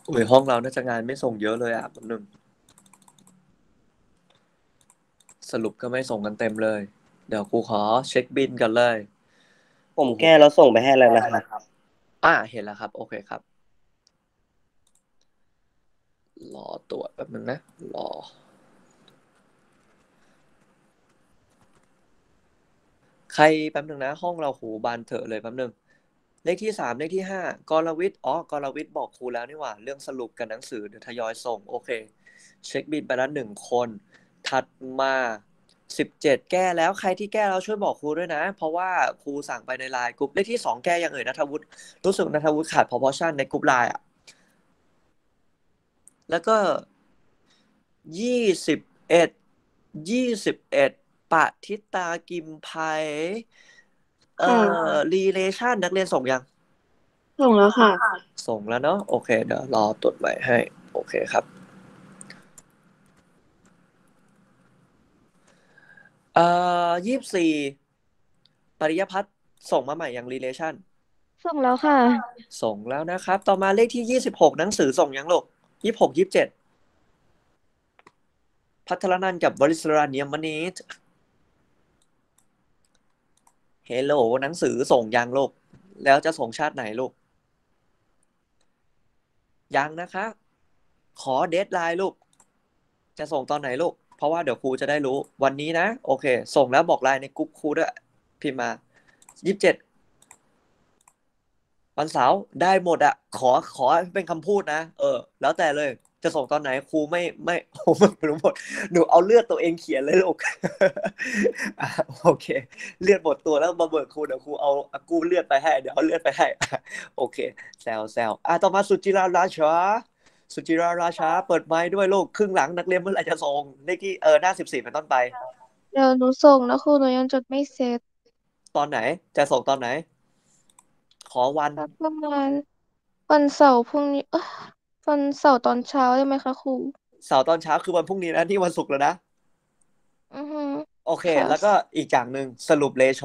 อุ้ยห้องเราน่าจะงานไม่ส่งเยอะเลยอ่ะแป๊บนึงสรุปก็ไม่ส่งกันเต็มเลยเดี๋ยวครูขอเช็คบิลกันเลยผมโอ้โหแก้แล้วส่งไปให้แล้วนะครับเห็นแล้วครับโอเคครับรอตรวจแป๊บนึงนะรอใครแป๊บนึงนะห้องเราหูบานเถอะเลยแป๊บนึงเลขที่3เลขที่5กรวิทย์กรวิทย์บอกครูแล้วนี่หว่าเรื่องสรุปกับหนังสือเดี๋ยวทยอยส่งโอเคเช็คบิลไปแล้ว1 คนถัดมา17แก้แล้วใครที่แก้แล้วช่วยบอกครูด้วยนะเพราะว่าครูสั่งไปในไลน์กลุ่มเลขที่2แก้ยังณัฐวุฒิรู้สึกณัฐวุฒิขาด proportion ในกลุ่มไลน์อ่ะแล้วก็2121ปฏิตากิมไพค่ะ relation นักเรียนส่งยังส่งแล้วค่ะส่งแล้วเนาะโอเคเดี๋ยวรอตรวจใหม่ให้โอเคครับ24ปริยพัฒน์ส่งมาใหม่ยัง relation ส่งแล้วค่ะส่งแล้วนะครับต่อมาเลขที่26หนังสือส่งยังลูก2627พัทรนันท์กับวริศราเนียมมณีเฮลโหลหนังสือส่งยังลูกแล้วจะส่งชาติไหนลูกยังนะคะขอเดทไลน์ลูกจะส่งตอนไหนลูกเพราะว่าเดี๋ยวครูจะได้รู้วันนี้นะโอเคส่งแล้วบอกไลน์ในกลุ่มครูด้วยพิมพ์มา27วันเสาร์ได้หมดอะขอเป็นคำพูดนะแล้วแต่เลยจะส่งตอนไหนครูไม่ผมไม่รู้หมดหนูเอาเลือดตัวเองเขียนเลยลูกโอเคเลือดหมดตัวแล้วมาเบิกครูเดี๋ยวครูเอากู้เลือดไปให้เดี๋ยวเอาเลือดไปให้โอเคแซวต่อมาสุจิราราชาเปิดไมค์ด้วยลูกครึ่งหลังนักเรียนเมื่อไหร่จะส่งเลขที่หน้า14เป็นต้นไปเดี๋ยวหนูส่งนะครูหนูยังจดไม่เสร็จตอนไหนจะส่งตอนไหนขอวันสักประมาณวันเสาร์พรุ่งนี้วันเสาร์ตอนเช้าได้ไหมคะครูเสาร์ตอนเช้าคือวันพรุ่งนี้นะนี่วันศุกร์แล้วนะอือฮึโอเคค่ะแล้วก็อีกอย่างหนึ่งสรุปเรโช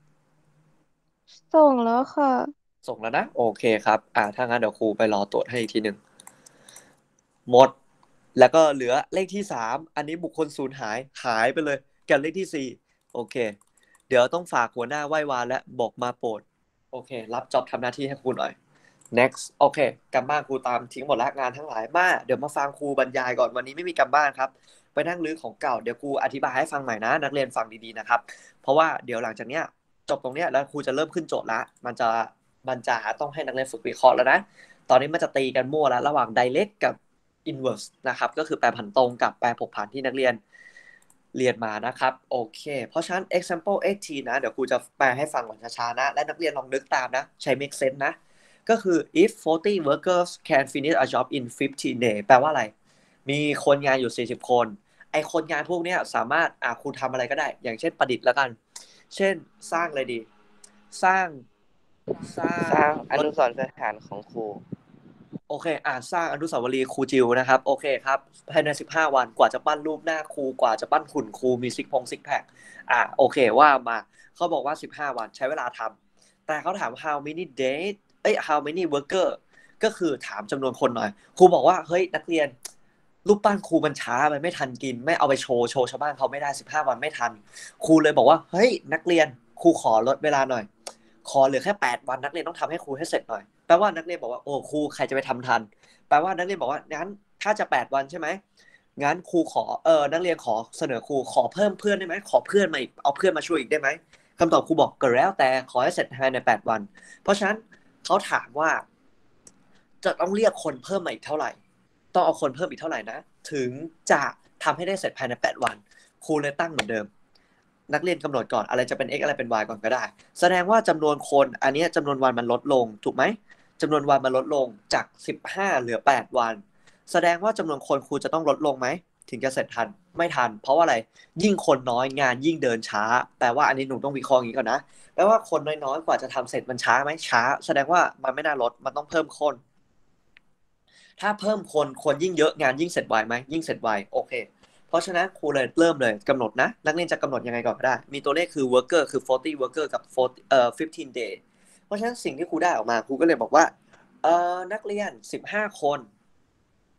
ส่งแล้วค่ะส่งแล้วนะโอเคครับถ้างั้นเดี๋ยวครูไปรอตรวจให้อีกทีหนึ่งหมดแล้วก็เหลือเลขที่3อันนี้บุคคลสูญหายไปเลยกับเลขที่4โอเคเดี๋ยวต้องฝากหัวหน้าไหว้วานและบอกมาโปรดโอเครับจ็อบทำหน้าที่ให้ครูหน่อย next โอเคการบ้านครูตามทิ้งหมดแล้วงานทั้งหลายมาเดี๋ยวมาฟังครูบรรยายก่อนวันนี้ไม่มีการบ้านครับไปนั่งรื้อของเก่าเดี๋ยวครูอธิบายให้ฟังใหม่นะนักเรียนฟังดีๆนะครับเพราะว่าเดี๋ยวหลังจากเนี้ยจบตรงเนี้ยแล้วครูจะเริ่มขึ้นโจทย์ละมันจะต้องให้นักเรียนฝึกวิเคราะห์แล้วนะตอนนี้มันจะตีกันมั่วแล้วระหว่าง direct กับ inverse นะครับก็คือแปรผันตรงกับแปรผกผันที่นักเรียนเรียนมานะครับโอเคเพราะฉะนั้น example 18นะเดี๋ยวครูจะแปลให้ฟังก่อนช้าๆนะและนักเรียนลองนึกตามนะใช้ make sense นะก็คือ if 40 workers can finish a job in 15 days แปลว่าอะไรมีคนงานอยู่40คนไอคนงานพวกนี้สามารถครูทำอะไรก็ได้อย่างเช่นประดิษฐ์แล้วกันเช่นสร้างอะไรดีสร้างสร้างสร้างอรถนุสรณ์สถานของครูโอเคสร้างอนุสาวรีย์ครูจิวนะครับโอเคครับภายใน15วันกว่าจะปั้นรูปหน้าครูกว่าจะปั้นหุ่นครูมีซิกแพคโอเคว่ามาเขาบอกว่า15วันใช้เวลาทำแต่เขาถาม how many days how many worker ก็คือถามจำนวนคนหน่อยครูบอกว่าเฮ้ยนักเรียนรูปปั้นครูมันช้ามันไม่ทันกินไม่เอาไปโชว์ชาวบ้านเขาไม่ได้15วันไม่ทันครูเลยบอกว่าเฮ้ยนักเรียนครูขอลดเวลาหน่อยขอเหลือแค่8 วันนักเรียนต้องทำให้ครูให้เสร็จหน่อย แปลว่านักเรียนบอกว่าโอ้ครูใครจะไปทำทันแปลว่านักเรียนบอกว่างั้นถ้าจะ8 วันใช่ไหมงั้นครูขอนักเรียนขอเสนอครูขอเพิ่มเพื่อนได้ไหมขอเพื่อนมาอีกเอาเพื่อนมาช่วยอีกได้ไหมคำตอบครูบอกก็แล้วแต่ขอให้เสร็จภายใน8 วันเพราะฉะนั้นเขาถามว่าจะต้องเรียกคนเพิ่มมาอีกเท่าไหร่ต้องเอาคนเพิ่มอีกเท่าไหร่นะถึงจะทำให้ได้เสร็จภายใน8 วันครูเลยตั้งเหมือนเดิมนักเรียนกำหนดก่อนอะไรจะเป็น x อะไรเป็น y ก่อนก็ได้แสดงว่าจำนวนคนอันนี้จำนวนวันมันลดลงถูกไหม จำนวนวันมันลดลงจาก15เหลือ8วันแสดงว่าจำนวนคนครูจะต้องลดลงไหมถึงจะเสร็จทันไม่ทันเพราะว่าอะไรยิ่งคนน้อยงานยิ่งเดินช้าแปลว่าอันนี้หนูต้องวิเคราะห์อย่างนี้ก่อนนะแปลว่าคนน้อยๆกว่าจะทำเสร็จมันช้าไหมช้าแสดงว่ามันไม่น่าลดมันต้องเพิ่มคนถ้าเพิ่มคนยิ่งเยอะงานยิ่งเสร็จไวไหมยิ่งเสร็จไวโอเคเพราะฉะนั้นครูเลยเริ่มเลยกำหนดนะนักเรียนจะกำหนดยังไงก่อนก็ได้มีตัวเลขคือ worker คือ40 worker กับ4015 day เพราะฉะนั้นสิ่งที่ครูได้ออกมาครูก็เลยบอกว่านักเรียน15 คน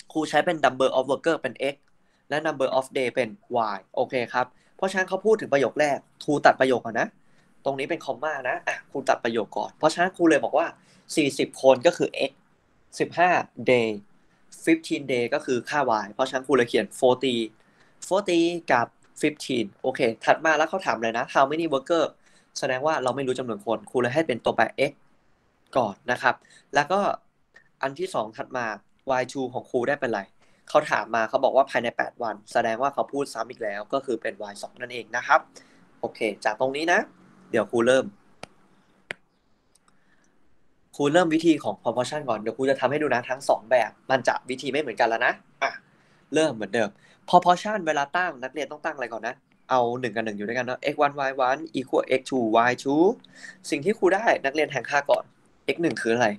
ครูใช้เป็น number of worker เป็น x และ number of day เป็น y โอเคครับเพราะฉะนั้นเขาพูดถึงประโยคแรกครูตัดประโยคก่อนนะตรงนี้เป็นคอมมานะครูตัดประโยคก่อนเพราะฉะนั้นครูเลยบอกว่า40คนก็คือ x 15 day 15 day ก็คือค่า y เพราะฉะนั้นครูเลยเขียน40กับ15โอเคถัดมาแล้วเขาถามเลยนะ how many worker แสดงว่าเราไม่รู้จำนวนคนครูเลยให้เป็นตัวแปร x ก่อนนะครับแล้วก็อันที่2ถัดมา y2 ของครูได้เป็นไรเขาถามมาเขาบอกว่าภายใน8วันแสดงว่าเขาพูดซ้ำอีกแล้วก็คือเป็น y2 นั่นเองนะครับโอเคจากตรงนี้นะเดี๋ยวครูเริ่มวิธีของ proportion ก่อนเดี๋ยวครูจะทำให้ดูนะทั้ง2แบบมันจะวิธีไม่เหมือนกันแล้วนะเริ่มเหมือนเดิม proportion เวลาตั้งนักเรียนต้องตั้งอะไรก่อนนะเอา1กับ1อยู่ด้วยกันเนาะ x1 y1 equal x2 y2 สิ่งที่ครูได้นักเรียนแทนค่าก่อน x1 คืออะไร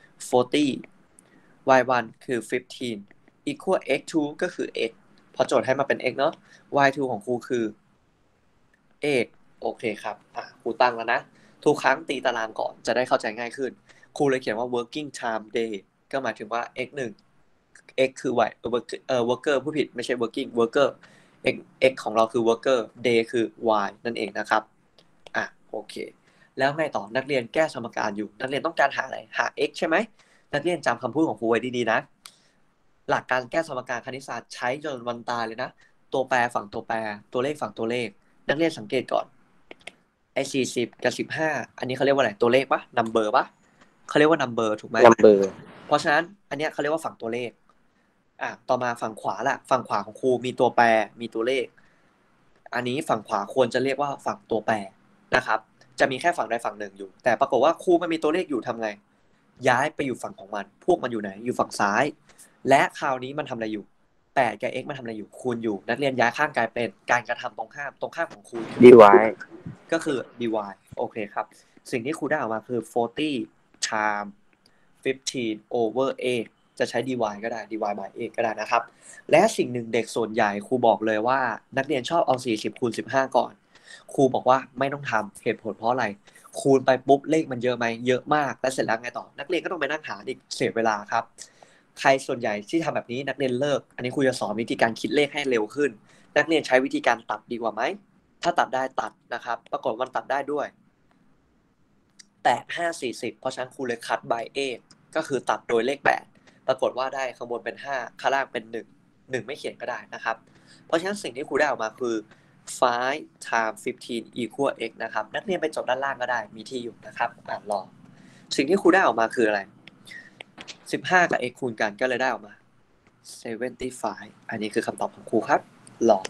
40 y1 คือ15 equal x2 ก็คือ x พอโจทย์ให้มาเป็น x เนาะ y2 ของครูคือ x โอเคครับครูตั้งแล้วนะทุกครั้งตีตารางก่อนจะได้เข้าใจง่ายขึ้นครูเลยเขียนว่า working time day ก็หมายถึงว่า x1 x คือ y worker ผู้ผิดไม่ใช่ working worker x ของเราคือ worker day คือ y นั่นเองนะครับโอเคแล้วไงต่อนักเรียนแก้สมการอยู่นักเรียนต้องการหาอะไรหา x ใช่ไหมนักเรียนจำคำพูดของครูไว้ดีๆนะหลักการแก้สมการคณิตศาสตร์ใช้จนวันตายเลยนะตัวแปรฝั่งตัวแปรตัวเลขฝั่งตัวเลขนักเรียนสังเกตก่อนไอ้40กับ15อันนี้เขาเรียกว่าอะไรตัวเลขปะ number ปะเขาเรียกว่า number ถูกไหม number เพราะฉะนั้นอันเนี้ยเขาเรียกว่าฝั่งตัวเลขต่อมาฝั่งขวาล่ะฝั่งขวาของครูมีตัวแปรมีตัวเลขอันนี้ฝั่งขวาควรจะเรียกว่าฝั่งตัวแปรนะครับจะมีแค่ฝั่งใดฝั่งหนึ่งอยู่แต่ปรากฏว่าครูมันมีตัวเลขอยู่ทำไงย้ายไปอยู่ฝั่งของมันพวกมันอยู่ไหนอยู่ฝั่งซ้ายและคราวนี้มันทำอะไรอยู่8กับ x มันทำอะไรอยู่คูณอยู่นักเรียนย้ายข้างกลายเป็นการกระทำตรงข้ามของครู dy ก็คือ dy โอเคครับสิ่งที่ครูได้ออกมาคือ40 times 15 over 8จะใช้ dy ก็ได้ dy by 8ก็ได้นะครับและสิ่งหนึ่งเด็กส่วนใหญ่ครูบอกเลยว่านักเรียนชอบเอา40คูณ15ก่อนครูบอกว่าไม่ต้องทำเหตุผลเพราะอะไรคูณไปปุ๊บเลขมันเยอะไหมเยอะมากแล้วเสร็จแล้วไงต่อนักเรียนก็ต้องไปนั่งหาอีกเสียเวลาครับใครส่วนใหญ่ที่ทำแบบนี้นักเรียนเลิกอันนี้ครูจะสอนวิธีการคิดเลขให้เร็วขึ้นนักเรียนใช้วิธีการตัดดีกว่าไหมถ้าตัดได้ตัดนะครับปรากฏมันตัดได้ด้วย8 5 40เพราะฉะนั้นครูเลยคัด by 8ก็คือตัดโดยเลข8ปรากฏว่าได้ข้างบนเป็น5ข้างล่างเป็น1ไม่เขียนก็ได้นะครับเพราะฉะนั้นสิ่งที่ครูได้ออกมาคือ5 times 15 equal x นะครับนักเรียนไปจดด้านล่างก็ได้มีที่อยู่นะครับลองสิ่งที่ครูได้ออกมาคืออะไร15กับ x คูณกันก็เลยได้ออกมา75อันนี้คือคำตอบของครูครับลอง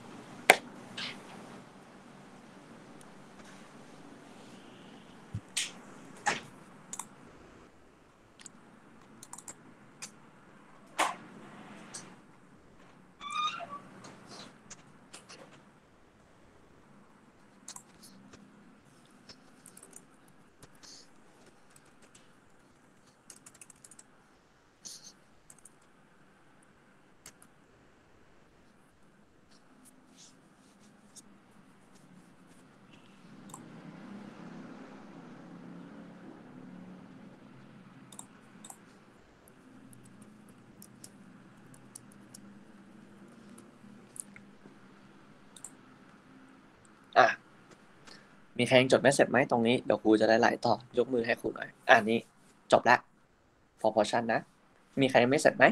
มีใครยังจดไม่เสร็จไหมตรงนี้เดี๋ยวครูจะได้ไหลต่อยกมือให้ครูหน่อยนี้จบละ proportion นะมีใครยังไม่เสร็จไหม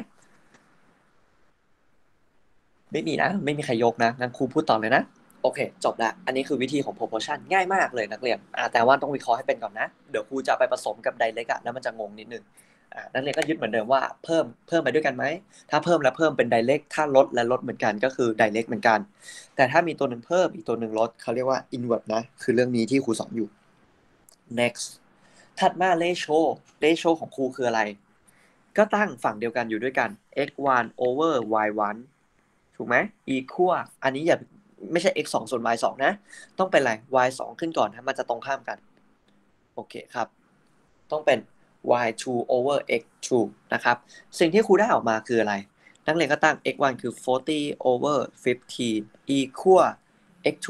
ไม่มีนะไม่มีใครยกนะงั้นครูพูดต่อเลยนะโอเคจบละอันนี้คือวิธีของ proportion ง่ายมากเลยนักเรียนแต่ว่าต้องวิเคราะห์ให้เป็นก่อนนะเดี๋ยวครูจะไปผสมกับ direct แล้วมันจะงงนิดนึงนักเรียนก็ยึดเหมือนเดิมว่าเพิ่มไปด้วยกันไหมถ้าเพิ่มแล้วเพิ่มเป็น direct ถ้าลดและลดเหมือนกันก็คือ direct เหมือนกันแต่ถ้ามีตัวหนึ่งเพิ่มอีกตัวหนึ่งลดเขาเรียกว่า inverse นะคือเรื่องนี้ที่ครูสอนอยู่ next ถัดมา ratio ของครูคืออะไรก็ตั้งฝั่งเดียวกันอยู่ด้วยกัน x1 over y1 ถูกไหม equal อันนี้อย่าไม่ใช่ x 2ส่วน y 2นะต้องเป็นอะไร y 2ขึ้นก่อนนะมันจะตรงข้ามกันโอเคครับต้องเป็น y2 over x2 นะครับสิ่งที่ครูได้ออกมาคืออะไรนักเรียนก็ตั้ง x1 คือ40 over 15 equal x2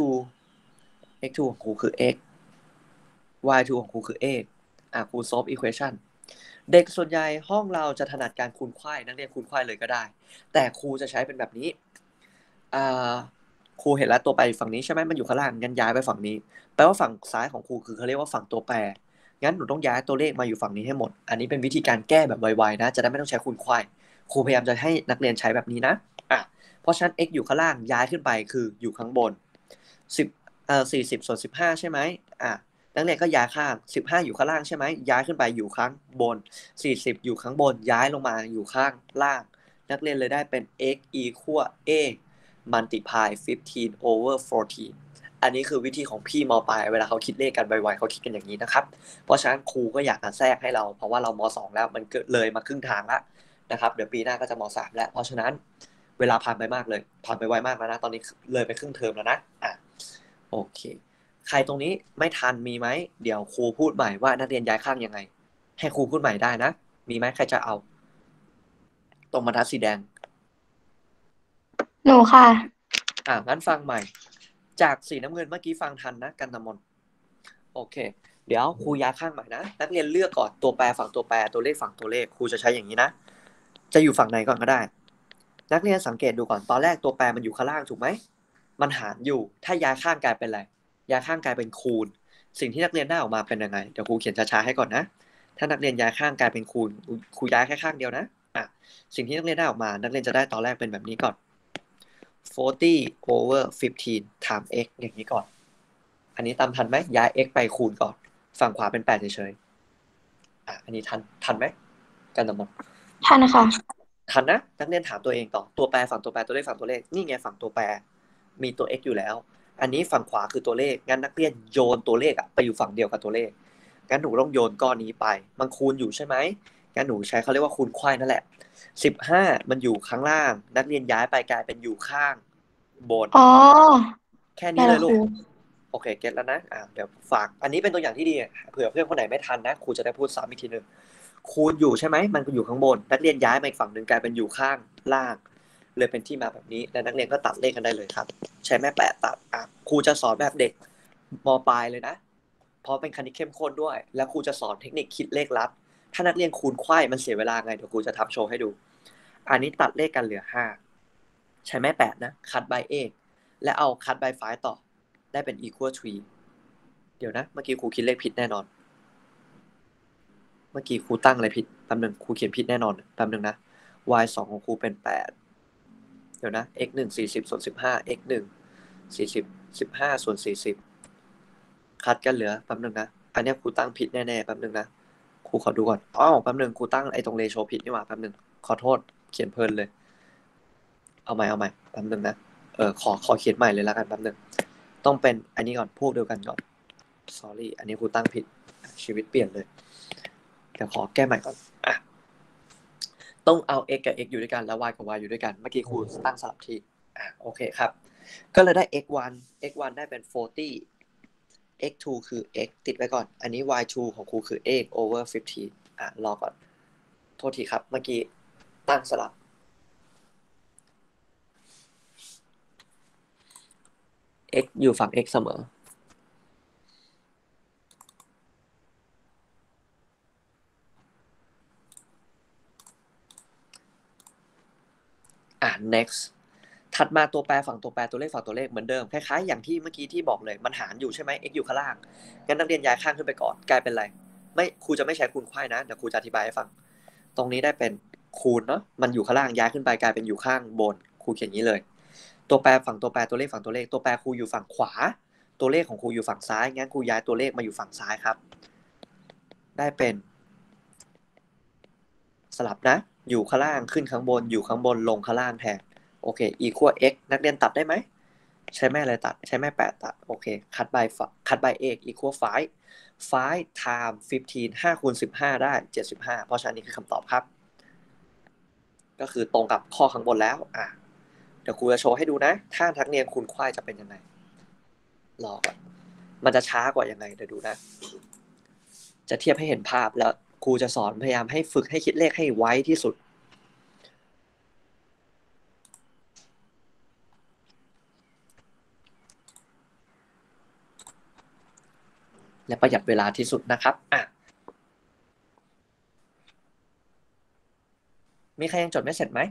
ของครูคือ x y2 ของครูคือ xครู solve equation เด็กส่วนใหญ่ห้องเราจะถนัดการคูณไขว้นักเรียนคูณไขว้เลยก็ได้ แต่ครูจะใช้เป็นแบบนี้ครูเห็นแล้วตัวแปรอยู่ฝั่งนี้ใช่ไหมมันอยู่ข้างล่างงั้นย้ายไปฝั่งนี้แปลว่าฝั่งซ้ายของครูคือเขาเรียกว่าฝั่งตัวแปรงั้นหนูต้องย้ายตัวเลขมาอยู่ฝั่งนี้ให้หมดอันนี้เป็นวิธีการแก้แบบไวๆนะจะได้ไม่ต้องใช้คูณไขว้ครูพยายามจะให้นักเรียนใช้แบบนี้นะเพราะฉะนั้น x อยู่ข้างล่างย้ายขึ้นไปคืออยู่ข้างบน40ส่วน15ใช่ไหมนักเรียนก็ย้ายข้าง15อยู่ข้างล่างใช่ไหมย้ายขึ้นไปอยู่ข้างบน40อยู่ข้างบนย้ายลงมาอยู่ข้างล่างนักเรียนเลยได้เป็น x equal a multiply 15 over 14อันนี้คือวิธีของพี่ม.ปลายเวลาเขาคิดเลขกันไวๆเขาคิดกันอย่างนี้นะครับเพราะฉะนั้นครูก็อยากแทรกให้เราเพราะว่าเราม.2 แล้วมันเกิดเลยมาครึ่งทางแล้วนะครับเดี๋ยวปีหน้าก็จะม.3 แล้วเพราะฉะนั้นเวลาผ่านไปมากเลยผ่านไปไวมากแล้วนะตอนนี้เลยไปครึ่งเทอมแล้วนะโอเคใครตรงนี้ไม่ทันมีไหมเดี๋ยวครูพูดใหม่ว่านักเรียนย้ายข้างยังไงให้ครูพูดใหม่ได้นะมีไหมใครจะเอาตรงบรรทัดสีแดงหนูค่ะงั้นฟังใหม่จากสีน้ำเงินเมื่อกี้ฟังทันนะกันตมนโอเคเดี๋ยวครูย้ายข้างใหม่นะนักเรียนเลือกก่อนตัวแปรฝั่งตัวแปรตัวเลขฝั่งตัวเลขครูจะใช้อย่างนี้นะจะอยู่ฝั่งไหนก่อนก็ได้นักเรียนสังเกตดูก่อนตอนแรกตัวแปรมันอยู่ข้างล่างถูกไหมมันหารอยู่ถ้าย้ายข้างกลายเป็นอะไรย้ายข้างกลายเป็นคูณสิ่งที่นักเรียนได้ออกมาเป็นยังไงเดี๋ยวครูเขียนช้าๆให้ก่อนนะถ้านักเรียนย้ายข้างกลายเป็นคูณครูย้ายแค่ข้างเดียวนะสิ่งที่นักเรียนได้ออกมานักเรียนจะได้ตอนแรกเป็นแบบนี้ก่อน40 over 15 times x อย่างนี้ก่อนอันนี้ตามทันไหมย้าย x ไปคูณก่อนฝั่งขวาเป็น8เฉยๆอันนี้ทันไหมกันทั้งหมดทันค่ะทันนะนักเรียนถามตัวเองต่อตัวแปรฝั่งตัวแปรตัวเลขฝั่งตัวเลขนี่ไงฝั่งตัวแปรมีตัว x อยู่แล้วอันนี้ฝั่งขวาคือตัวเลขงั้นนักเรียนโยนตัวเลขไปอยู่ฝั่งเดียวกับตัวเลขงั้นหนูต้องโยนก้อนนี้ไปมันคูณอยู่ใช่ไหมงั้นหนูใช้เขาเรียกว่าคูณไขว้นั่นแหละ15มันอยู่ข้างล่างนักเรียนย้ายไปกลายเป็นอยู่ข้างบนอ๋อแค่นี้เลยลูกโอเคเก็ตแล้วนะเดี๋ยวฝากอันนี้เป็นตัวอย่างที่ดีเผื่อเพื่อนคนไหนไม่ทันนะครูจะได้พูดซ้ำอีกทีนึงคูณอยู่ใช่ไหมมันอยู่ข้างบนนักเรียนย้ายมาอีกฝั่งหนึ่งกลายเป็นอยู่ข้างล่างเลยเป็นที่มาแบบนี้และนักเรียนก็ตัดเลขกันได้เลยครับใช้แม่แปะตัดครูจะสอนแบบเด็กม.ปลายเลยนะเพราะเป็นคณิตเข้มข้นด้วยแล้วครูจะสอนเทคนิคคิดเลขลับถ้านักเรียนคูณไขว้มันเสียเวลาไงเดี๋ยวครูจะทำโชว์ให้ดูอันนี้ตัดเลขกันเหลือ5ใช้แม่แปะนะคัด by 8และเอาคัด by 5ต่อได้เป็น equal 3เดี๋ยวนะเมื่อกี้ครูคิดเลขผิดแน่นอนเมื่อกี้ครูตั้งอะไรผิดแป๊บนึงครูเขียนผิดแน่นอนแป๊บนึงนะ y 2ของครูเป็น8เดี๋ยวนะ x 1 40ส่วน15 x 1 40 15ส่วน40คัดกันเหลือแป๊บนึงนะอันนี้ครูตั้งผิดแน่ๆแป๊บนึงนะครูขอดูก่อนแป๊บนึงครูตั้งไอ้ตรงเรโชผิดนี่หว่าแป๊บนึงขอโทษเขียนเพลินเลยเอาใหม่แป๊บนึงนะขอเขียนใหม่เลยแล้วกันแป๊บนึงต้องเป็นอันนี้ก่อนพวกเดียวกันก่อน sorry อันนี้ครูตั้งผิดชีวิตเปลี่ยนเลยเดี๋ยวขอแก้ใหม่ก่อนต้องเอา x กับ x อยู่ด้วยกันแล้ว y กับ y อยู่ด้วยกันเมื่อกี้ครูตั้งสลับที่โอเคครับก็เลยได้ x1 ได้เป็น40 x2 คือ x ติดไว้ก่อนอันนี้ y2 ของครูคือ x over 15รอก่อนโทษทีครับเมื่อกี้ตั้งสลับ x อยู่ฝั่ง x เสมอnext ถัดมาตัวแปรฝั่งตัวแปรตัวเลขฝั่งตัวเลขเหมือนเดิมคล้ายๆอย่างที่เมื่อกี้ที่บอกเลยมันหารอยู่ใช่ไหม x อยู่ข้างล่างงั้นนักเรียนย้ายข้างขึ้นไปก่อนกลายเป็นอะไรไม่ครูจะไม่ใช้คูณไขว้นะเดี๋ยวครูจะอธิบายให้ฟังตรงนี้ได้เป็นคูณเนาะมันอยู่ข้างล่างย้ายขึ้นไปกลายเป็นอยู่ข้างบนครูเขียนอย่างนี้เลยตัวแปรฝั่งตัวแปรตัวเลขฝั่งตัวเลขตัวแปรครูอยู่ฝั่งขวาตัวเลขของครูอยู่ฝั่งซ้ายงั้นครูย้ายตัวเลขมาอยู่ฝั่งซ้ายครับได้เป็นสลับนะอยู่ข้างล่างขึ้นข้างบนอยู่ข้างบนลงข้างล่างแทนโอเค equal x นักเรียนตัดได้ไหมใช้แม่อะไรตัดใช้แม่8ตัดโอเคคัด by x equal 5 times 15 5คูณ15ได้75เพราะฉะนั้นนี่คือคำตอบครับก็คือตรงกับข้อข้างบนแล้วเดี๋ยวครูจะโชว์ให้ดูนะถ้านักเรียนคูณไขว้จะเป็นยังไงรอก่อนมันจะช้ากว่ายังไงเดี๋ยวดูนะจะเทียบให้เห็นภาพแล้วครูจะสอนพยายามให้ฝึกให้คิดเลขให้ไวที่สุดและประหยัดเวลาที่สุดนะครับมีใครยังจดไม่เสร็จไหม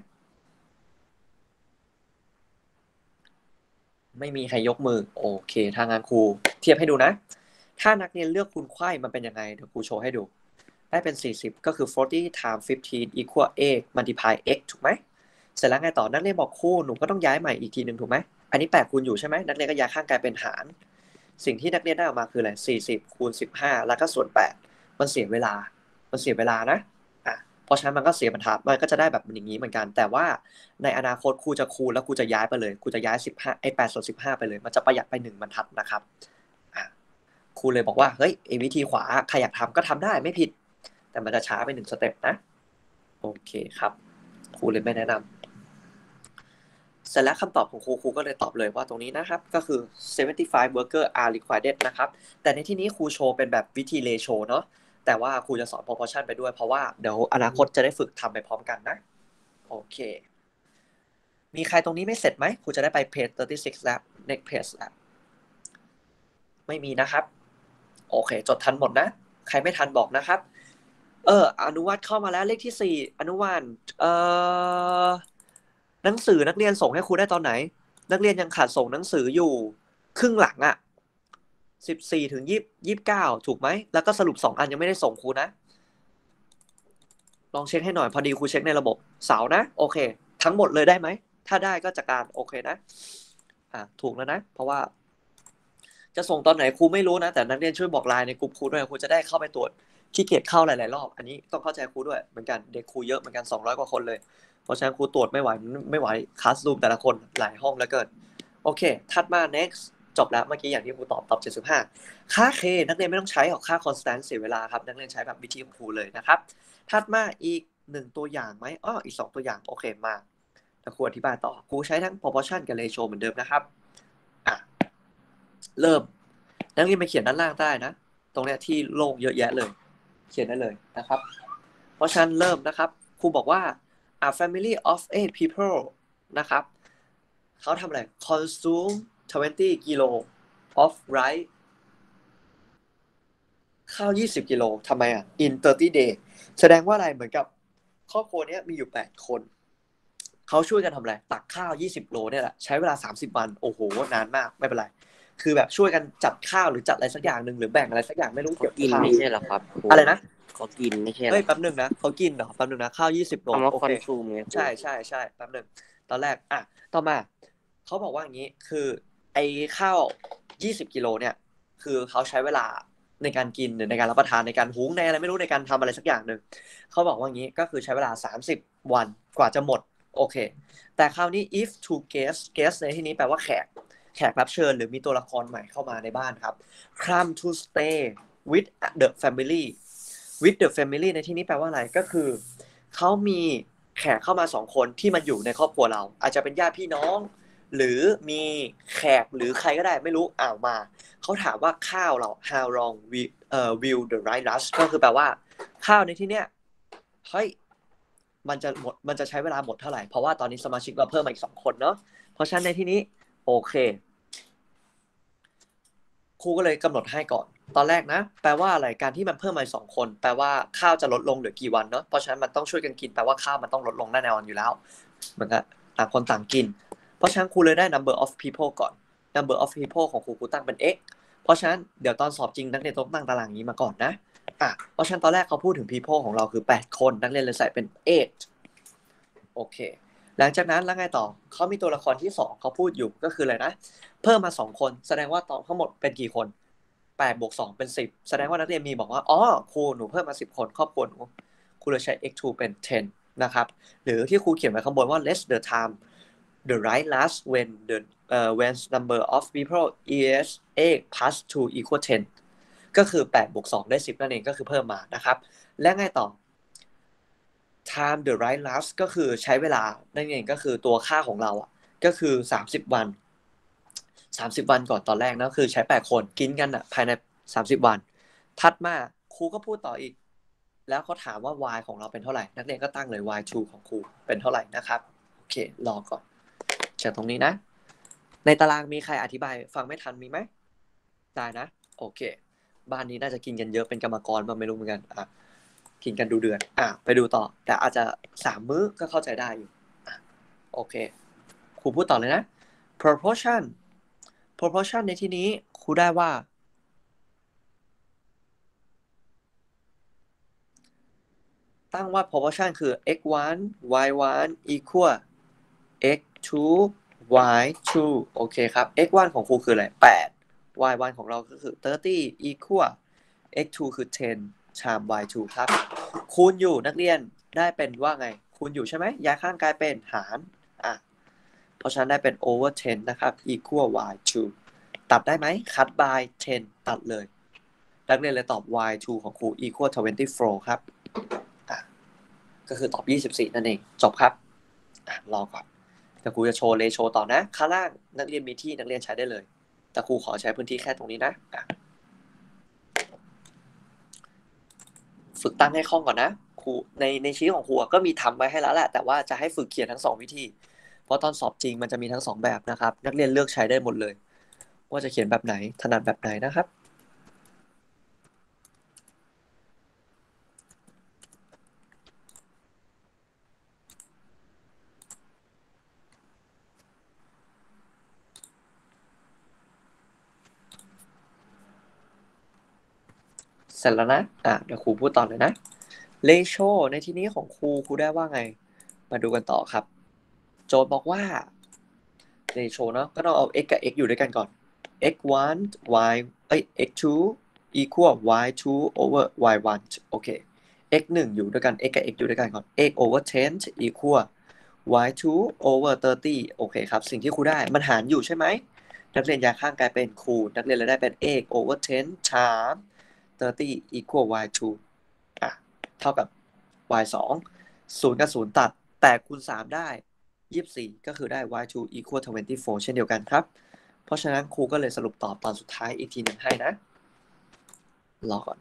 ไม่มีใครยกมือโอเคทางงานครูเทียบให้ดูนะถ้านักเรียนเลือกคูณไขว้มันเป็นยังไงเดี๋ยวครูโชว์ให้ดูได้เป็น40ก็คือ40 times 15 equal 8 multiply x ถูกไหมเสร็จแล้วไงต่อนักเรียนบอกครูหนูก็ต้องย้ายใหม่อีกทีหนึ่งถูกไหมอันนี้8คูณอยู่ใช่ไหมนักเรียนก็ย้ายข้างกลายเป็นหารสิ่งที่นักเรียนได้ออกมาคืออะไร40คูณ15แล้วก็ส่วน8มันเสียเวลานะเพราะฉะนั้นมันก็เสียบรรทัดมันก็จะได้แบบอย่างนี้เหมือนกันแต่ว่าในอนาคตครูจะคูณแล้วครูจะย้ายไปเลยครูจะย้าย8 ส่วน 15ไปเลยมันจะประหยัดไป1บรรทัดนะครับครูเลยบอกว่าเฮ้ยวิธีขวาใครอยากทำก็ทำได้ไม่ผิดแต่มันจะช้าไป1 สเต็ปนะโอเคครับครูเลยไม่แนะนำเสร็จแล้วคำตอบของครูก็เลยตอบเลยว่าตรงนี้นะครับก็คือ75 worker are required นะครับแต่ในที่นี้ครูโชว์เป็นแบบวิธี ratio เนาะแต่ว่าครูจะสอน proportion ไปด้วยเพราะว่าเดี๋ยวอนาคตจะได้ฝึกทำไปพร้อมกันนะโอเคมีใครตรงนี้ไม่เสร็จไหมครูจะได้ไป page 36แล้ว next page แล้วไม่มีนะครับโอเคจดทันหมดนะใครไม่ทันบอกนะครับอนุวัตเข้ามาแล้วเลขที่4อนุวัตหนังสือนักเรียนส่งให้ครูได้ตอนไหนนักเรียนยังขาดส่งหนังสืออยู่ครึ่งหลังอ่ะ14ถึง29ถูกไหมแล้วก็สรุป2 อันยังไม่ได้ส่งครูนะลองเช็คให้หน่อยพอดีครูเช็คในระบบเสาร์นะโอเคทั้งหมดเลยได้ไหมถ้าได้ก็จัดการโอเคนะถูกแล้วนะเพราะว่าจะส่งตอนไหนครูไม่รู้นะแต่นักเรียนช่วยบอกไลน์ในกลุ่มครูด้วยครูจะได้เข้าไปตรวจขี้เกียจเข้าหลายๆรอบอันนี้ต้องเข้าใจครูด้วยเหมือนกันเด็กครูเยอะเหมือนกัน200 กว่าคนเลยเพราะฉะนั้นครูตรวจไม่ไหวคลาสรูมแต่ละคนหลายห้องแล้วเกินโอเคถัดมา next จบแล้วเมื่อกี้อย่างที่ครูตอบ75ค่า k นักเรียนไม่ต้องใช้หรอกค่า constant เสียเวลาครับนักเรียนใช้แบบวิธีของครูเลยนะครับถัดมาอีก1ตัวอย่างไหมอีก2ตัวอย่างโอเคมาแต่ครูอธิบายต่อครูใช้ทั้ง proportion กับ ratio เหมือนเดิมนะครับเริ่มนักเรียนไปเขียนด้านล่างได้นะตรงเนี้ยที่โล่งเยอะแยะเลยเขียนได้เลยนะครับเพราะฉะนั้นเริ่มนะครับครูบอกว่า a family of 8 people นะครับเขาทำอะไร consume 20 กิโล of rice ข้าว20 กิโลทำไมin 30 day แสดงว่าอะไรเหมือนกับครอบครัวนี้มีอยู่8 คนเขาช่วยกันทำอะไรตักข้าว20 โลเนี่ยแหละใช้เวลา30 วันโอ้โหนานมากไม่เป็นไรคือแบบช่วยกันจัดข้าวหรือจัดอะไรสักอย่างหนึ่งหรือแบ่งอะไรสักอย่างไม่รู้เขาเกี่ยวกับกินข้าวไม่ใช่เหรอครับครูอะไรนะเขากินไม่ใช่เหรเฮ้อยแป๊บหนึ่งนะเขากินเหรอแป๊บหนึ่งนะข้าว20 โลคำว่าโอคอเคนซูมไงครูใช่แป๊บหนึ่งตอนแรกต่อมาเขาบอกว่าอย่างนี้คือไอ้ข้าว20 กิโลเนี่ยคือเขาใช้เวลาในการกินหรือในการรับประทานในการหุงในอะไรไม่รู้ในการทำอะไรสักอย่างหนึ่งเขาบอกว่าอย่างนี้ก็คือใช้เวลา30 วันกว่าจะหมดโอเคแต่คราวนี้ if to guest ในที่นี้แปลว่าแขกรับเชิญหรือมีตัวละครใหม่เข้ามาในบ้านครับ come to stay with the family with the family ในที่นี้แปลว่าอะไรก็คือเขามีแขกเข้ามา2 คนที่มาอยู่ในครอบครัวเราอาจจะเป็นญาติพี่น้องหรือมีแขกหรือใครก็ได้ไม่รู้มาเขาถามว่าข้าวเรา how long will the rice last ก็คือแปลว่าข้าวในที่เนี้ยเฮ้ยมันจะใช้เวลาหมดเท่าไหร่เพราะว่าตอนนี้สมาชิกเราเพิ่มมาอีก2 คนเนาะเพราะฉะนั้นในที่นี้โอเคครูก็เลยกำหนดให้ก่อนตอนแรกนะแปลว่าอะไรการที่มันเพิ่มมา2 คนแปลว่าข้าวจะลดลงเหลือกี่วันเนาะเพราะฉะนั้นมันต้องช่วยกันกินแปลว่าข้าวมันต้องลดลงแน่นอนอยู่แล้วเหมือนกันต่างคนต่างกินเพราะฉะนั้นครูเลยได้ number of people ก่อน number of people ของครูตั้งเป็น x เพราะฉะนั้นเดี๋ยวตอนสอบจริงนักเรียนต้องตั้งตารางนี้มาก่อนนะเพราะฉะนั้นตอนแรกเขาพูดถึง people ของเราคือ8 คนนักเรียนเลยใส่เป็น8โอเคหลังจากนั้นแล้วไงต่อเขามีตัวละครที่2เขาพูดอยู่ก็คืออะไรนะเพิ่มมา2 คนแสดงว่าตอนทั้งหมดเป็นกี่คน8 บวก 2เป็น10แสดงว่านักเรียนมีบอกว่าครูหนูเพิ่มมา10 คนครอบครัวหนูครูเลยใช้ x2 เป็น10นะครับหรือที่ครูเขียนไว้ข้างบนว่า let the time the right last when number of people is 8 plus 2 equal 10ก็คือ8 บวก 2ได้10นั่นเองก็คือเพิ่มมานะครับและไงต่อ time the right last ก็คือใช้เวลานั่นเองก็คือตัวค่าของเราก็คือ30 วัน30 วันก่อนตอนแรกนะคือใช้8 คนกินกันภายใน30 วันถัดมาครูก็พูดต่ออีกแล้วเขาถามว่า y ของเราเป็นเท่าไหร่นักเรียนก็ตั้งเลย y2 ของครูเป็นเท่าไหร่นะครับโอเครอก่อนจากตรงนี้นะในตารางมีใครอธิบายฟังไม่ทันมีไหมได้นะโอเคบ้านนี้น่าจะกินกันเยอะเป็นกรรมกรบ้างไม่รู้เหมือนกันกินกันดูเดือดไปดูต่อแต่อาจจะ3 มื้อก็เข้าใจได้อยู่โอเคครูพูดต่อเลยนะ proportion ในที่นี้ครูได้ว่าตั้งว่า proportion คือ x1 y1 equal x2 y2 โอเคครับ x1 ของครูคืออะไร8 y1 ของเราก็คือ30 equal x2 คือ10ชาม y2 ครับคูณอยู่นักเรียนได้เป็นว่าไงคูณอยู่ใช่ไหมย้ายข้างกลายเป็นหารเพราะฉะนั้นได้เป็น over 10นะครับ equal y2 ตัดได้ไหม cut by 10ตัดเลยนักเรียนเลยตอบ y2 ของครู equal 24ครับก็คือตอบ24นั่นเองจบครับรอก่อนแต่ครูจะโชว์เลโชต่อนะข้างล่างนักเรียนมีที่นักเรียนใช้ได้เลยแต่ครูขอใช้พื้นที่แค่ตรงนี้นะฝึกตั้งให้คล่องก่อนนะครูในชีทของครูก็มีทำไว้ให้แล้วแหละแต่ว่าจะให้ฝึกเขียนทั้ง2วิธีเพราะตอนสอบจริงมันจะมีทั้ง2แบบนะครับนักเรียนเลือกใช้ได้หมดเลยว่าจะเขียนแบบไหนถนัดแบบไหนนะครับเสร็จแล้วนะเดี๋ยวครูพูดต่อเลยนะเลโชในที่นี้ของครูได้ว่าไงมาดูกันต่อครับโจทย์บอกว่าเลโชเนาะก็ต้องเอา x กับ x อยู่ด้วยกันก่อน x1 x2 equal y2 over y1 โอเค x1 อยู่ด้วยกัน x กับ x อยู่ด้วยกันก่อน x over 10 equal y2 over 30โอเคครับสิ่งที่ครูได้มันหารอยู่ใช่ไหมนักเรียนย้ายข้างกลายเป็นครูนักเรียนเลยได้เป็น x over 10 ชาม 30 equal y2 เท่ากับ y2 0กับ0ตัดแต่คูณ3ได้24ก็คือได้ y2 equal 24เช่นเดียวกันครับเพราะฉะนั้นครูก็เลยสรุปตอบตอนสุดท้ายอีกทีหนึ่งให้นะรอก่อน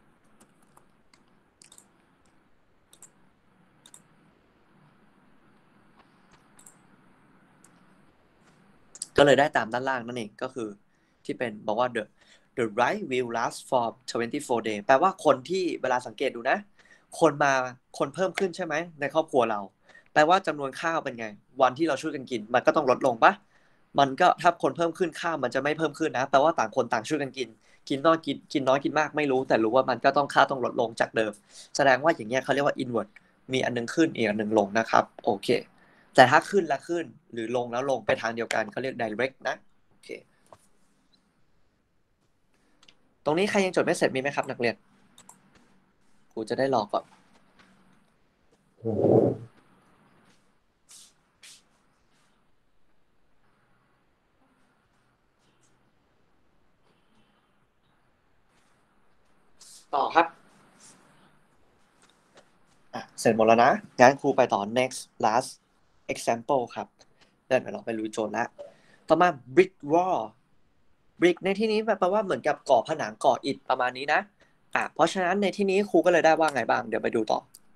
ก็เลยได้ตามด้านล่างนั่นเองก็คือที่เป็นบอกว่า the rice will last for 24 days แปลว่าคนที่เวลาสังเกตดูนะคนเพิ่มขึ้นใช่ไหมในครอบครัวเราแปลว่าจำนวนข้าวเป็นไงวันที่เราช่วยกันกินมันก็ต้องลดลงปะมันก็ถ้าคนเพิ่มขึ้นข้าวมันจะไม่เพิ่มขึ้นนะแปลว่าต่างคนต่างช่วยกันกินน้อยกินมากไม่รู้แต่รู้ว่ามันก็ต้องค่าต้องลดลงจากเดิมแสดงว่าอย่างเงี้ยเขาเรียกว่า inward มีอันนึงขึ้นอีกอันนึงลงนะครับโอเคแต่ถ้าขึ้นแล้วขึ้นหรือลงแล้วลงไปทางเดียวกันเขาเรียก direct นะโอเคตรงนี้ใครยังจดไม่เสร็จมีไหมครับนักเรียนครูจะได้รอก่อนต่อครับเสร็จหมดแล้วนะงั้นครูไปต่อ next last example ครับเดี๋ยวเราไปลุยโจทย์แล้วต่อมา brick wall brick ในที่นี้แปลว่าเหมือนกับก่อผนังก่ออิฐประมาณนี้นะเพราะฉะนั้นในที่นี้ครูก็เลยได้ว่าไงบ้างเดี๋ยวไปดูต่อ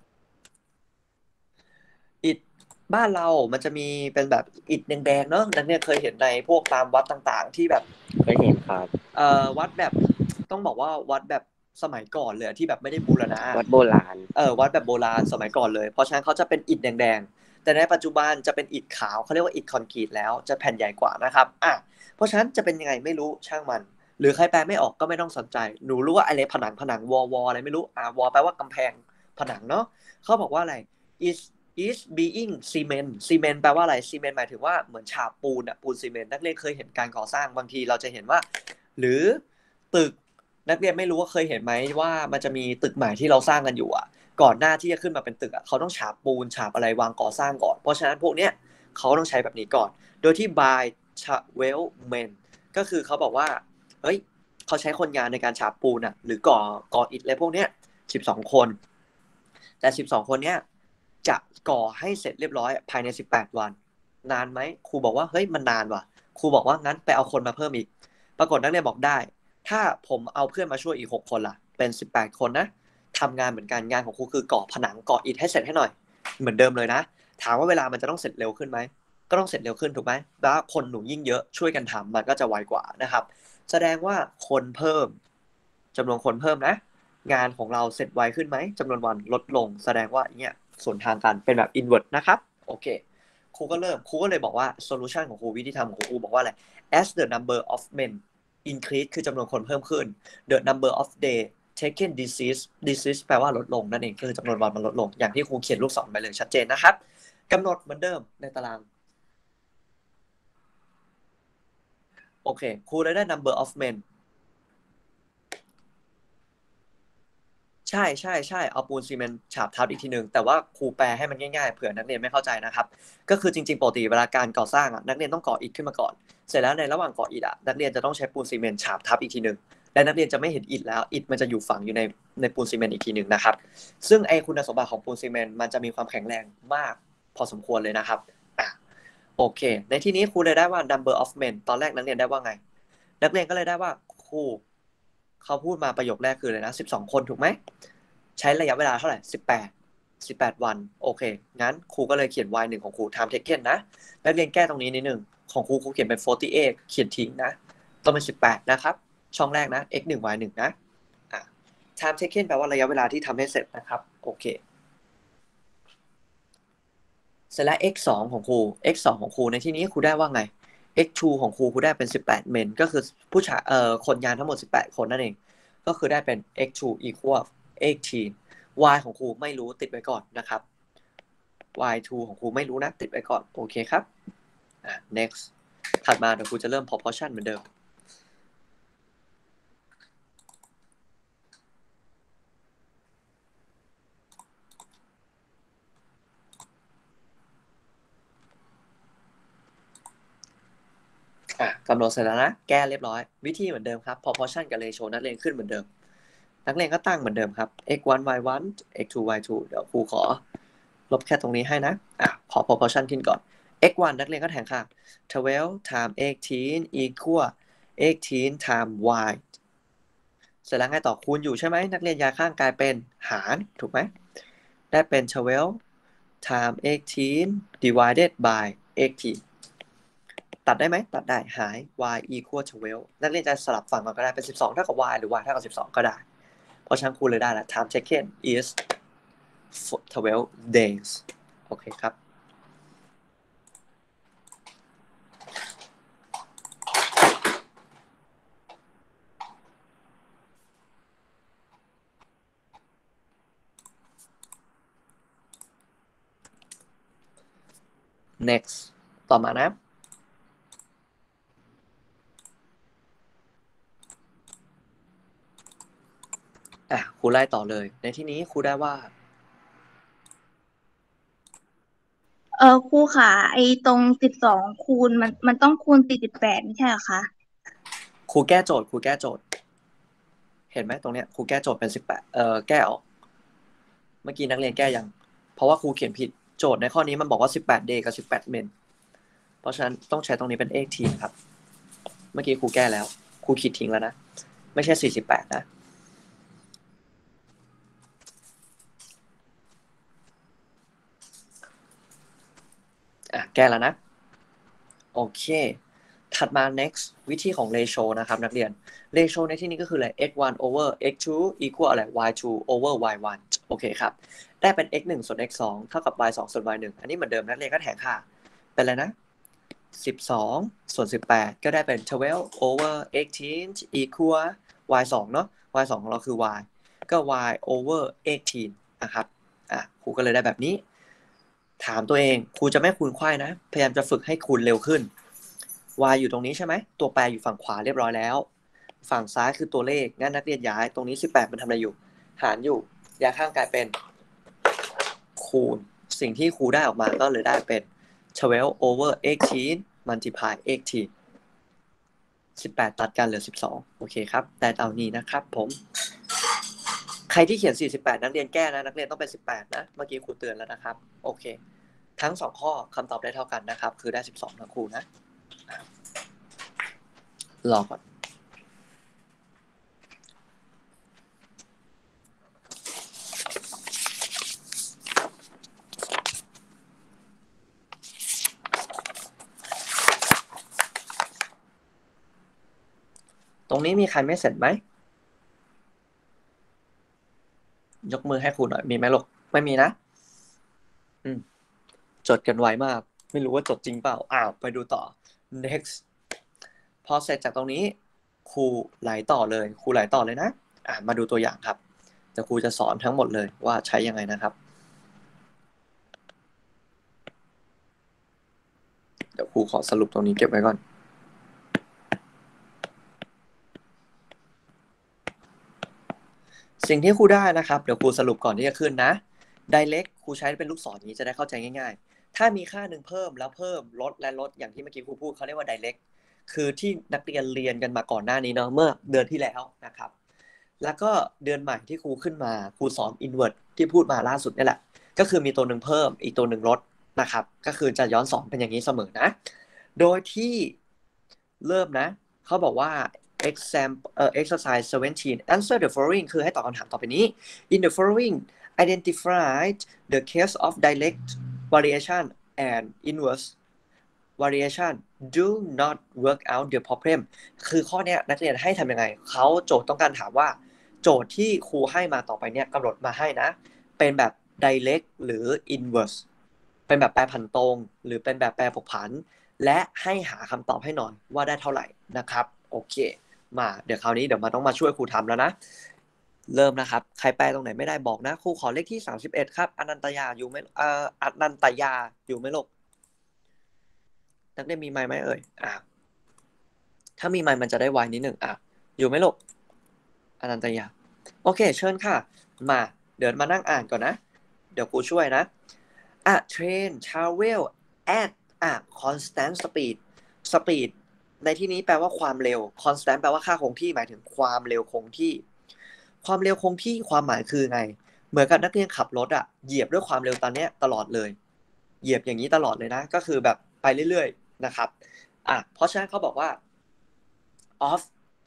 อิฐบ้านเรามันจะมีเป็นแบบอิฐแดงๆเนอะนักเรียนเคยเห็นในพวกตามวัดต่างๆที่แบบเคยเห็นครับวัดแบบต้องบอกว่าวัดแบบสมัยก่อนเลยที่แบบไม่ได้บูรณะวัดโบราณวัดแบบโบราณสมัยก่อนเลยเพราะฉะนั้นเขาจะเป็นอิฐแดงๆแต่ในปัจจุบันจะเป็นอิฐขาวเขาเรียกว่าอิฐคอนกรีตแล้วจะแผ่นใหญ่กว่านะครับเพราะฉะนั้นจะเป็นยังไงไม่รู้ช่างมันหรือใครแปลไม่ออกก็ไม่ต้องสนใจหนูรู้ว่าอะไรผนังวออะไรไม่รู้วอแปลว่ากำแพงผนังเนาะเขาบอกว่าอะไร is being cement แปลว่าอะไรซีเมนต์หมายถึงว่าเหมือนฉาบปูนปูนซีเมนต์นักเรียนเคยเห็นการก่อสร้างบางทีเราจะเห็นว่าหรือตึกนักเรียนไม่รู้ว่าเคยเห็นไหมว่ามันจะมีตึกใหม่ที่เราสร้างกันอยู่ก่อนหน้าที่จะขึ้นมาเป็นตึกเขาต้องฉาบปูนฉาบอะไรวางก่อสร้างก่อนเพราะฉะนั้นพวกเนี้ยเขาต้องใช้แบบนี้ก่อนโดยที่ by well men ก็คือเขาบอกว่าเฮ้ยเขาใช้คนงานในการฉาบปูนหรือก่ออิฐอะไรพวกเนี้ย12 คนแต่12 คนเนี้ยจะก่อให้เสร็จเรียบร้อยภายใน18 วันนานไหมครูบอกว่าเฮ้ยมันนานว่ะครูบอกว่างั้นไปเอาคนมาเพิ่มอีกปรากฏนักเรียนบอกได้ถ้าผมเอาเพื่อนมาช่วยอีก6 คนล่ะเป็น18 คนนะทำงานเหมือนกันงานของครูคือก่อผนังก่ออิฐให้เสร็จให้หน่อยเหมือนเดิมเลยนะถามว่าเวลามันจะต้องเสร็จเร็วขึ้นไหมก็ต้องเสร็จเร็วขึ้นถูกไหมแล้วคนหนูยิ่งเยอะช่วยกันทำมันก็จะไวกว่านะครับแสดงว่าคนเพิ่มจำนวนคนเพิ่มนะงานของเราเสร็จไวขึ้นไหมจำนวนวันลดลงแสดงว่าเนี่ยส่วนทางกันเป็นแบบ invert นะครับโอเคครูก็เลยบอกว่า solution ของครูวิธีทำของครูบอกว่าอะไร as the number of men increase คือจำนวนคนเพิ่มขึ้น the number of day taken disease แปลว่าลดลงนั่นเองคือจำนวนวันมันลดลงอย่างที่ครูเขียนลูกศรไปเลยชัดเจนนะครับกำหนดเหมือนเดิมในตารางโอเคครูเลยได้ number of men ใช่ใช่ใช่เอาปูนซีเมนต์ฉาบทับอีกทีหนึ่งแต่ว่าครูแปลให้มันง่ายๆเผื่อนักเรียนไม่เข้าใจนะครับก็คือจริงๆปกติเวลาการก่อสร้างนักเรียนต้องก่ออิฐขึ้นมาก่อนเสร็จแล้วในระหว่างก่ออิฐนักเรียนจะต้องใช้ปูนซีเมนต์ฉาบทับอีกทีหนึ่งและนักเรียนจะไม่เห็นอิฐแล้วอิฐมันจะอยู่ฝังอยู่ในปูนซีเมนต์อีกทีหนึ่งนะครับซึ่งไอคุณสมบัติของปูนซีเมนต์มันจะมีความแข็งแรงมากพอสมควรเลยนะครับโอเคในที่นี้ครูเลยได้ว่า number of men ตอนแรกนักเรียนได้ว่าไงนักเรียนก็เลยได้ว่าครูเขาพูดมาประโยคแรกคือเลยนะ12คนถูกไหมใช้ระยะเวลาเท่าไหร่18วันโอเคงั้นครูก็เลยเขียน y 1ของครู time taken นะนักเรียนแก้ตรงนี้นิดนึงของครูเขียนเป็น48เขียนทิ้งนะต้องเป็น18นะครับช่องแรกนะ x 1 y 1นะtime taken แปลว่าระยะเวลาที่ทำให้เสร็จนะครับโอเคเสร็จแล้ว x 2ของครู x 2ของครูในที่นี้ครูได้ว่าไง x 2ของครูได้เป็น18เมนก็คือผู้ชายคนงานทั้งหมด18คนนั่นเองก็คือได้เป็น x 2 equal 18 y ของครูไม่รู้ติดไว้ก่อนนะครับ y2 ของครูไม่รู้นะติดไว้ก่อนโอเคครับnext ถัดมาเดี๋ยวครูจะเริ่ม proportion เหมือนเดิมกำหนดเสร็จแล้วนะแก้เรียบร้อยวิธีเหมือนเดิมครับ proportion กับ ratio นักเรียนขึ้นเหมือนเดิมนักเรียนก็ตั้งเหมือนเดิมครับ x1 y1 x2 y2 เดี๋ยวครูขอลบแค่ตรงนี้ให้นะขอ proportion ขึ้นก่อน x1 นักเรียนก็แทนค่า12 time 18 equal 18 time y เสร็จแล้วไงต่อคูณอยู่ใช่ไหมนักเรียนย้ายข้างกลายเป็นหารถูกไหมได้เป็น12 time 18 divided by 18ตัดได้ไหมตัดได้หาย y equal 12นักเรียนจะสลับฝั่งก็ได้เป็น12เท่ากับ y หรือ y เท่ากับ12ก็ได้เพราะฉะนั้นครูเลยได้ละ time taken is 12 days โอเคครับ next ต่อมานะครูไล่ต่อเลยในที่นี้ครูได้ว่าครูค่ะไอ้ตรง12คูณมันต้องคูณ48ไม่ใช่เหรอคะครูแก้โจทย์เห็นไหมตรงเนี้ยครูแก้โจทย์เป็น18แก้ออกเมื่อกี้นักเรียนแก้ยังเพราะว่าครูเขียนผิดโจทย์ในข้อนี้มันบอกว่า18 day กับ18 men เพราะฉะนั้นต้องใช้ตรงนี้เป็น18ครับเมื่อกี้ครูแก้แล้วครูขีดทิ้งแล้วนะไม่ใช่48นะแก้แล้วนะโอเคถัดมา next วิธีของ ratio นะครับนักเรียน ratio ในที่นี้ก็คืออะไร x1 over x2 equal อะไร y2 over y1 โอเคครับได้เป็น x1 ส่วน x2 เท่ากับ y2 ส่วน y1 อันนี้เหมือนเดิมนักเรียนก็แทนค่าเป็นอะไรนะ12ส่วน18ก็ได้เป็น12 over 18 equal y2 เนาะ y2 ของเราคือ y ก็ y over 18นะครับครูก็เลยได้แบบนี้ถามตัวเองครูจะไม่คูณไขว้นะพยายามจะฝึกให้คูณเร็วขึ้น y อยู่ตรงนี้ใช่ไหมตัวแปรอยู่ฝั่งขวาเรียบร้อยแล้วฝั่งซ้ายคือตัวเลขงั้นนักเรียนย้ายตรงนี้18มันทำอะไรอยู่หารอยู่ย้ายข้างกลายเป็นคูณสิ่งที่ครูได้ออกมาก็เลยได้เป็น12 over 18 multiply 18 18ตัดกันเหลือ12โอเคครับแต่เอานี้นะครับผมใครที่เขียน48นักเรียนแก้นะนักเรียนต้องเป็น18นะเมื่อกี้ครูเตือนแล้วนะครับโอเคทั้ง2ข้อคำตอบได้เท่ากันนะครับคือได้12ทั้งคู่นะรอก่อนตรงนี้มีใครไม่เสร็จไหมยกมือให้ครูหน่อยมีไหมลูกไม่มีนะจดกันไวมากไม่รู้ว่าจดจริงเปล่าไปดูต่อ next พอเสร็จจากตรงนี้ครูไหลต่อเลยนะมาดูตัวอย่างครับแต่ครูจะสอนทั้งหมดเลยว่าใช้ยังไงนะครับเดี๋ยวครูขอสรุปตรงนี้เก็บไว้ก่อนสิ่งที่ครูได้นะครับเดี๋ยวครูสรุปก่อนที่จะขึ้นนะ direct ครูใช้เป็นลูกศรนี้จะได้เข้าใจง่ายๆถ้ามีค่าหนึ่งเพิ่มแล้วเพิ่มลดและลดอย่างที่เมื่อกี้ครูพูดเขาเรียกว่า direct คือที่นักเรียนเรียนกันมาก่อนหน้านี้เนาะเมื่อเดือนที่แล้วนะครับแล้วก็เดือนใหม่ที่ครูขึ้นมาครูสอน invert ที่พูดมาล่าสุดนี่แหละก็คือมีตัวหนึ่งเพิ่มอีกตัวหนึ่งลดนะครับก็คือจะย้อนสอนเป็นอย่างนี้เสมอนะโดยที่เริ่มนะเขาบอกว่าexercise 17 answer the following คือให้ตอบคำถามต่อไปนี้ in the following identify the case of direct variation and inverse variation do not work out the problem คือข้อเนี้ยนักเรียนให้ทำยังไงเขาโจทย์ต้องการถามว่าโจทย์ที่ครูให้มาต่อไปเนี่ยกำหนดมาให้นะเป็นแบบ direct หรือ inverse เป็นแบบแปรผันตรงหรือเป็นแบบแปรผกผันและให้หาคำตอบให้หน่อยว่าได้เท่าไหร่นะครับโอเคมาเดี๋ยวคราวนี้เดี๋ยวมาต้องมาช่วยครูทำแล้วนะเริ่มนะครับใครแปลตรงไหนไม่ได้บอกนะครูขอเลขที่31ครับอนันตยาอยู่ไหมอนันตยาอยู่ไหมลูกนักเรียนมีไมค์ไหมเอ่ยถ้ามีไมค์มันจะได้ไวนิดหนึ่งอยู่ไหมลูกอนันตยาโอเคเชิญค่ะมาเดี๋ยวมานั่งอ่านก่อนนะเดี๋ยวครูช่วยนะtrain travel at constant speed ในที่นี้แปลว่าความเร็ว constant แปลว่าค่าคงที่หมายถึงความเร็วคงที่ความเร็วคงที่ความหมายคือไงเหมือนกับนักเรียนขับรถเหยียบด้วยความเร็วตอนนี้ตลอดเลยเหยียบอย่างนี้ตลอดเลยนะก็คือแบบไปเรื่อยๆนะครับเพราะฉะนั้นเขาบอกว่า of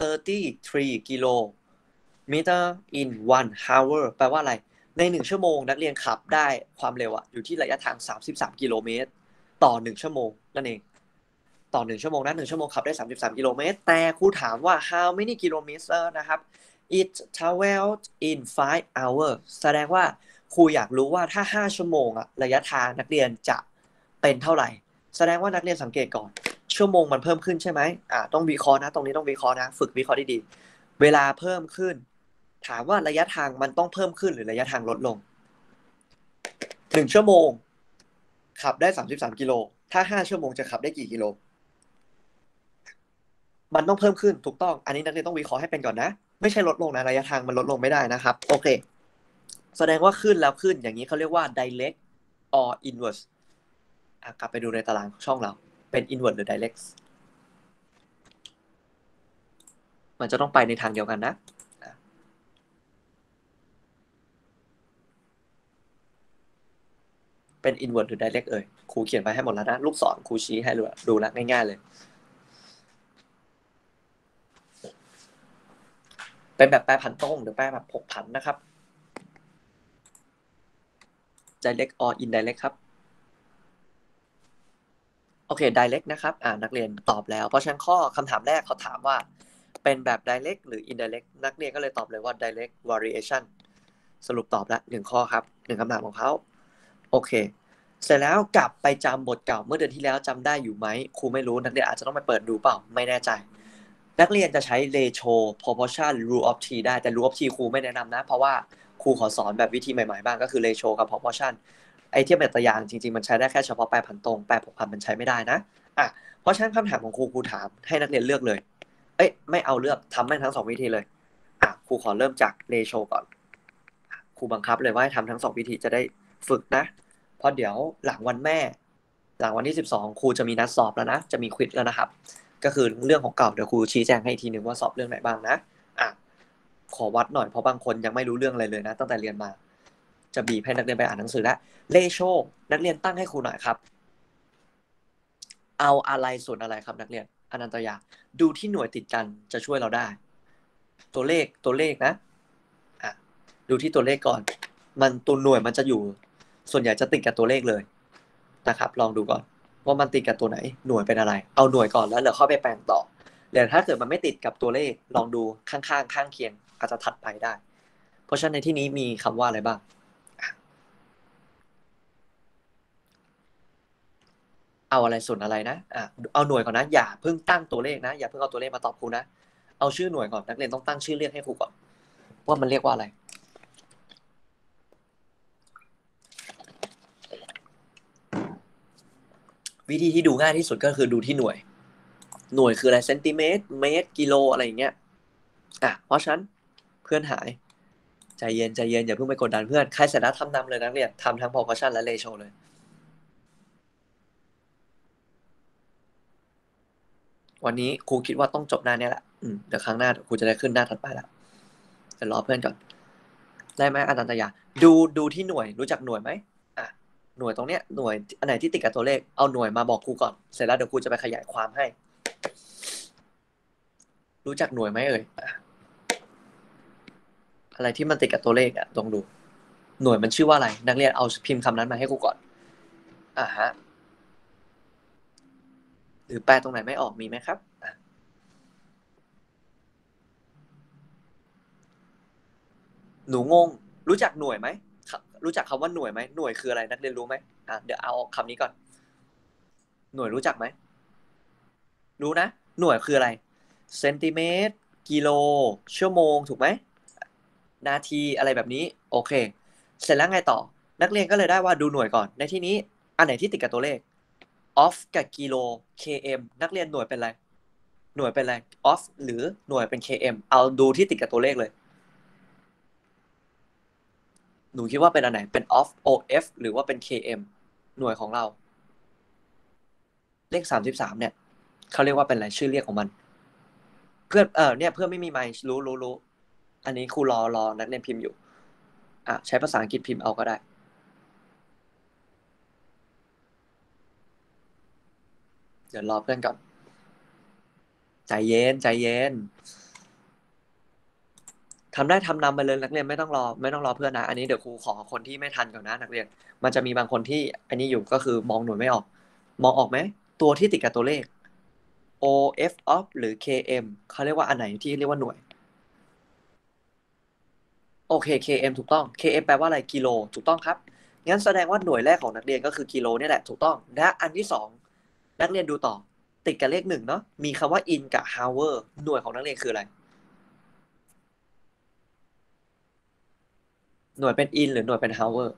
33 kilometer in 1 hour แปลว่าอะไรใน1ชั่วโมงนักเรียนขับได้ความเร็วอยู่ที่ระยะทาง33กิโลเมตรต่อ1ชั่วโมงนั่นเองต่อ1ชั่วโมงนะ1ชั่วโมงขับได้33กิโลเมตรแต่ครูถามว่า how many kilometers นะครับ it traveled in 5 hours แสดงว่าครูอยากรู้ว่าถ้า5ชั่วโมงระยะทางนักเรียนจะเป็นเท่าไหร่แสดงว่านักเรียนสังเกตก่อนชั่วโมงมันเพิ่มขึ้นใช่ไหมต้องวิเคราะห์นะตรงนี้ต้องวิเคราะห์นะฝึกวิเคราะห์ดีๆเวลาเพิ่มขึ้นถามว่าระยะทางมันต้องเพิ่มขึ้นหรือระยะทางลดลง1ชั่วโมงขับได้33กิโลถ้า5ชั่วโมงจะขับได้กี่กิโลมันต้องเพิ่มขึ้นถูกต้องอันนี้นักเรียนต้องวิเคราะห์ให้เป็นก่อนนะไม่ใช่ลดลงนะระยะทางมันลดลงไม่ได้นะครับโอเคแสดงว่าขึ้นแล้วขึ้นอย่างนี้เขาเรียกว่า direct or inverse กลับไปดูในตารางช่องเราเป็น inverse หรือ direct มันจะต้องไปในทางเดียวกันนะเป็น inverse หรือ direct ครูเขียนไปให้หมดแล้วนะลูกศรครูชี้ให้ดูแล้วง่ายๆเลยเป็นแบบแปรผันตรงหรือแปรแบบผกผันนะครับ direct or indirect ครับโอเค direct นะครับนักเรียนตอบแล้วเพราะฉะนั้นข้อคำถามแรกเขาถามว่าเป็นแบบ direct หรือ indirect นักเรียนก็เลยตอบเลยว่า direct variation สรุปตอบแล้ว1ข้อครับ1คำถามของเขาโอเคเสร็จแล้วกลับไปจำบทเก่าเมื่อเดือนที่แล้วจำได้อยู่ไหมครูไม่รู้นักเรียนอาจจะต้องไปเปิดดูเปล่าไม่แน่ใจนักเรียนจะใช้ ratio proportion rule of t ได้แต่ rule of t ครูไม่แนะนำนะเพราะว่าครูขอสอนแบบวิธีใหม่ๆบ้างก็คือ ratio กับ proportion ไอเทียบแบบตัวอย่างจริงๆมันใช้ได้แค่เฉพาะแปรผันตรงแปรผกผันมันใช้ไม่ได้นะเพราะฉะนั้นคำถามของครูถามให้นักเรียนเลือกเลยไม่เอาเลือกทำแม่งทั้ง2วิธีเลยครูขอเริ่มจาก ratio ก่อนครูบังคับเลยว่าให้ทำทั้ง2วิธีจะได้ฝึกนะเพราะเดี๋ยวหลังวันแม่หลังวันที่12ครูจะมีนัดสอบแล้วนะจะมีควิซแล้วนะครับก็คือเรื่องของเก่าเดี๋ยวครูชี้แจงให้อีกทีนึงว่าสอบเรื่องไหนบ้างนะขอวัดหน่อยเพราะบางคนยังไม่รู้เรื่องอะไรเลยนะตั้งแต่เรียนมาจะบีบให้นักเรียนไปอ่านหนังสือแล้วเรโชนักเรียนตั้งให้ครูหน่อยครับเอาอะไรส่วนอะไรครับนักเรียนอนันตยาดูที่หน่วยติดกันจะช่วยเราได้ตัวเลขนะดูที่ตัวเลขก่อนมันตัวหน่วยมันจะอยู่ส่วนใหญ่จะติดกับตัวเลขเลยนะครับลองดูก่อนว่ามันติดกับตัวไหนหน่วยเป็นอะไรเอาหน่วยก่อนแล้วเดี๋ยวเข้าไปแปลงต่อเดี๋ยวถ้าเกิดมันไม่ติดกับตัวเลขลองดูข้างเคียงอาจจะถัดไปได้เพราะฉะนั้นในที่นี้มีคำว่าอะไรบ้างเอาอะไรส่วนอะไรนะเอาหน่วยก่อนนะอย่าเพิ่งตั้งตัวเลขนะอย่าเพิ่งเอาตัวเลขมาตอบครูนะเอาชื่อหน่วยก่อนนักเรียนต้องตั้งชื่อเรียกให้ครูก่อนว่ามันเรียกว่าอะไรวิธีที่ดูง่ายที่สุดก็คือดูที่หน่วยคืออะไรเซนติเมตรเมตรกิโลอะไรอย่างเงี้ยเพราะฉะนั้นเพื่อนหายใจเย็นอย่าเพิ่งไปกดดันเพื่อนใครเสร็จแล้วทำนำเลยนักเรียนทำทั้ง proportion และ ratio เลยวันนี้ครูคิดว่าต้องจบหน้านี้แหละเดี๋ยวครั้งหน้าครูจะได้ขึ้นหน้าถัดไปแล้วเดี๋ยวรอเพื่อนก่อนได้ไหมอาจารย์ตยาดูที่หน่วยรู้จักหน่วยไหมหน่วยตรงเนี้ยหน่วยอันไหนที่ติดกับตัวเลขเอาหน่วยมาบอกครูก่อนเสร็จแล้วเดี๋ยวครูจะไปขยายความให้รู้จักหน่วยไหมเอ่ยอะไรที่มันติดกับตัวเลขลองดูหน่วยมันชื่อว่าอะไรนักเรียนเอาพิมพ์คำนั้นมาให้ครูก่อนฮะหรือแปลตรงไหนไม่ออกมีไหมครับหนูงงรู้จักหน่วยไหมรู้จักคำว่าหน่วยไหมหน่วยคืออะไรนักเรียนรู้ไหมเดี๋ยวเอาคำนี้ก่อนหน่วยรู้จักไหมรู้นะหน่วยคืออะไรเซนติเมตรกิโลชั่วโมงถูกไหมนาทีอะไรแบบนี้โอเคเสร็จแล้วไงต่อนักเรียนก็เลยได้ว่าดูหน่วยก่อนในที่นี้อันไหนที่ติดกับตัวเลข off กับกิโล km นักเรียนหน่วยเป็นอะไรหน่วยเป็นอะไร off หรือหน่วยเป็น km เอาดูที่ติดกับตัวเลขเลยหนูคิดว่าเป็นอันไหนเป็น off of หรือว่าเป็น km หน่วยของเราเลข33เนี่ยเขาเรียกว่าเป็นอะไรชื่อเรียกของมันเพื่อนเนี่ยเพื่อนไม่มีไมค์รู้อันนี้ครูรอนักเรียนพิมพ์อยู่ใช้ภาษาอังกฤษพิมพ์เอาก็ได้เดี๋ยวรอเพื่อนก่อนใจเย็นทำได้ทำนำไปเลยนักเรียนไม่ต้องรอเพื่อนนะอันนี้เดี๋ยวครูขอคนที่ไม่ทันก่อนนะนักเรียนมันจะมีบางคนที่อันนี้อยู่ก็คือมองหน่วยไม่ออกมองออกไหมตัวที่ติดกับตัวเลข of of หรือ km เขาเรียกว่าอันไหนที่เรียกว่าหน่วยโอเค km ถูกต้อง km แปลว่าอะไรกิโลถูกต้องครับงั้นแสดงว่าหน่วยแรกของนักเรียนก็คือกิโลนี่แหละถูกต้องและอันที่สองนักเรียนดูต่อติดกับเลข1เนาะมีคำว่า in กับ hour หน่วยของนักเรียนคืออะไรหน่วยเป็น in หรือหน่วยเป็น hour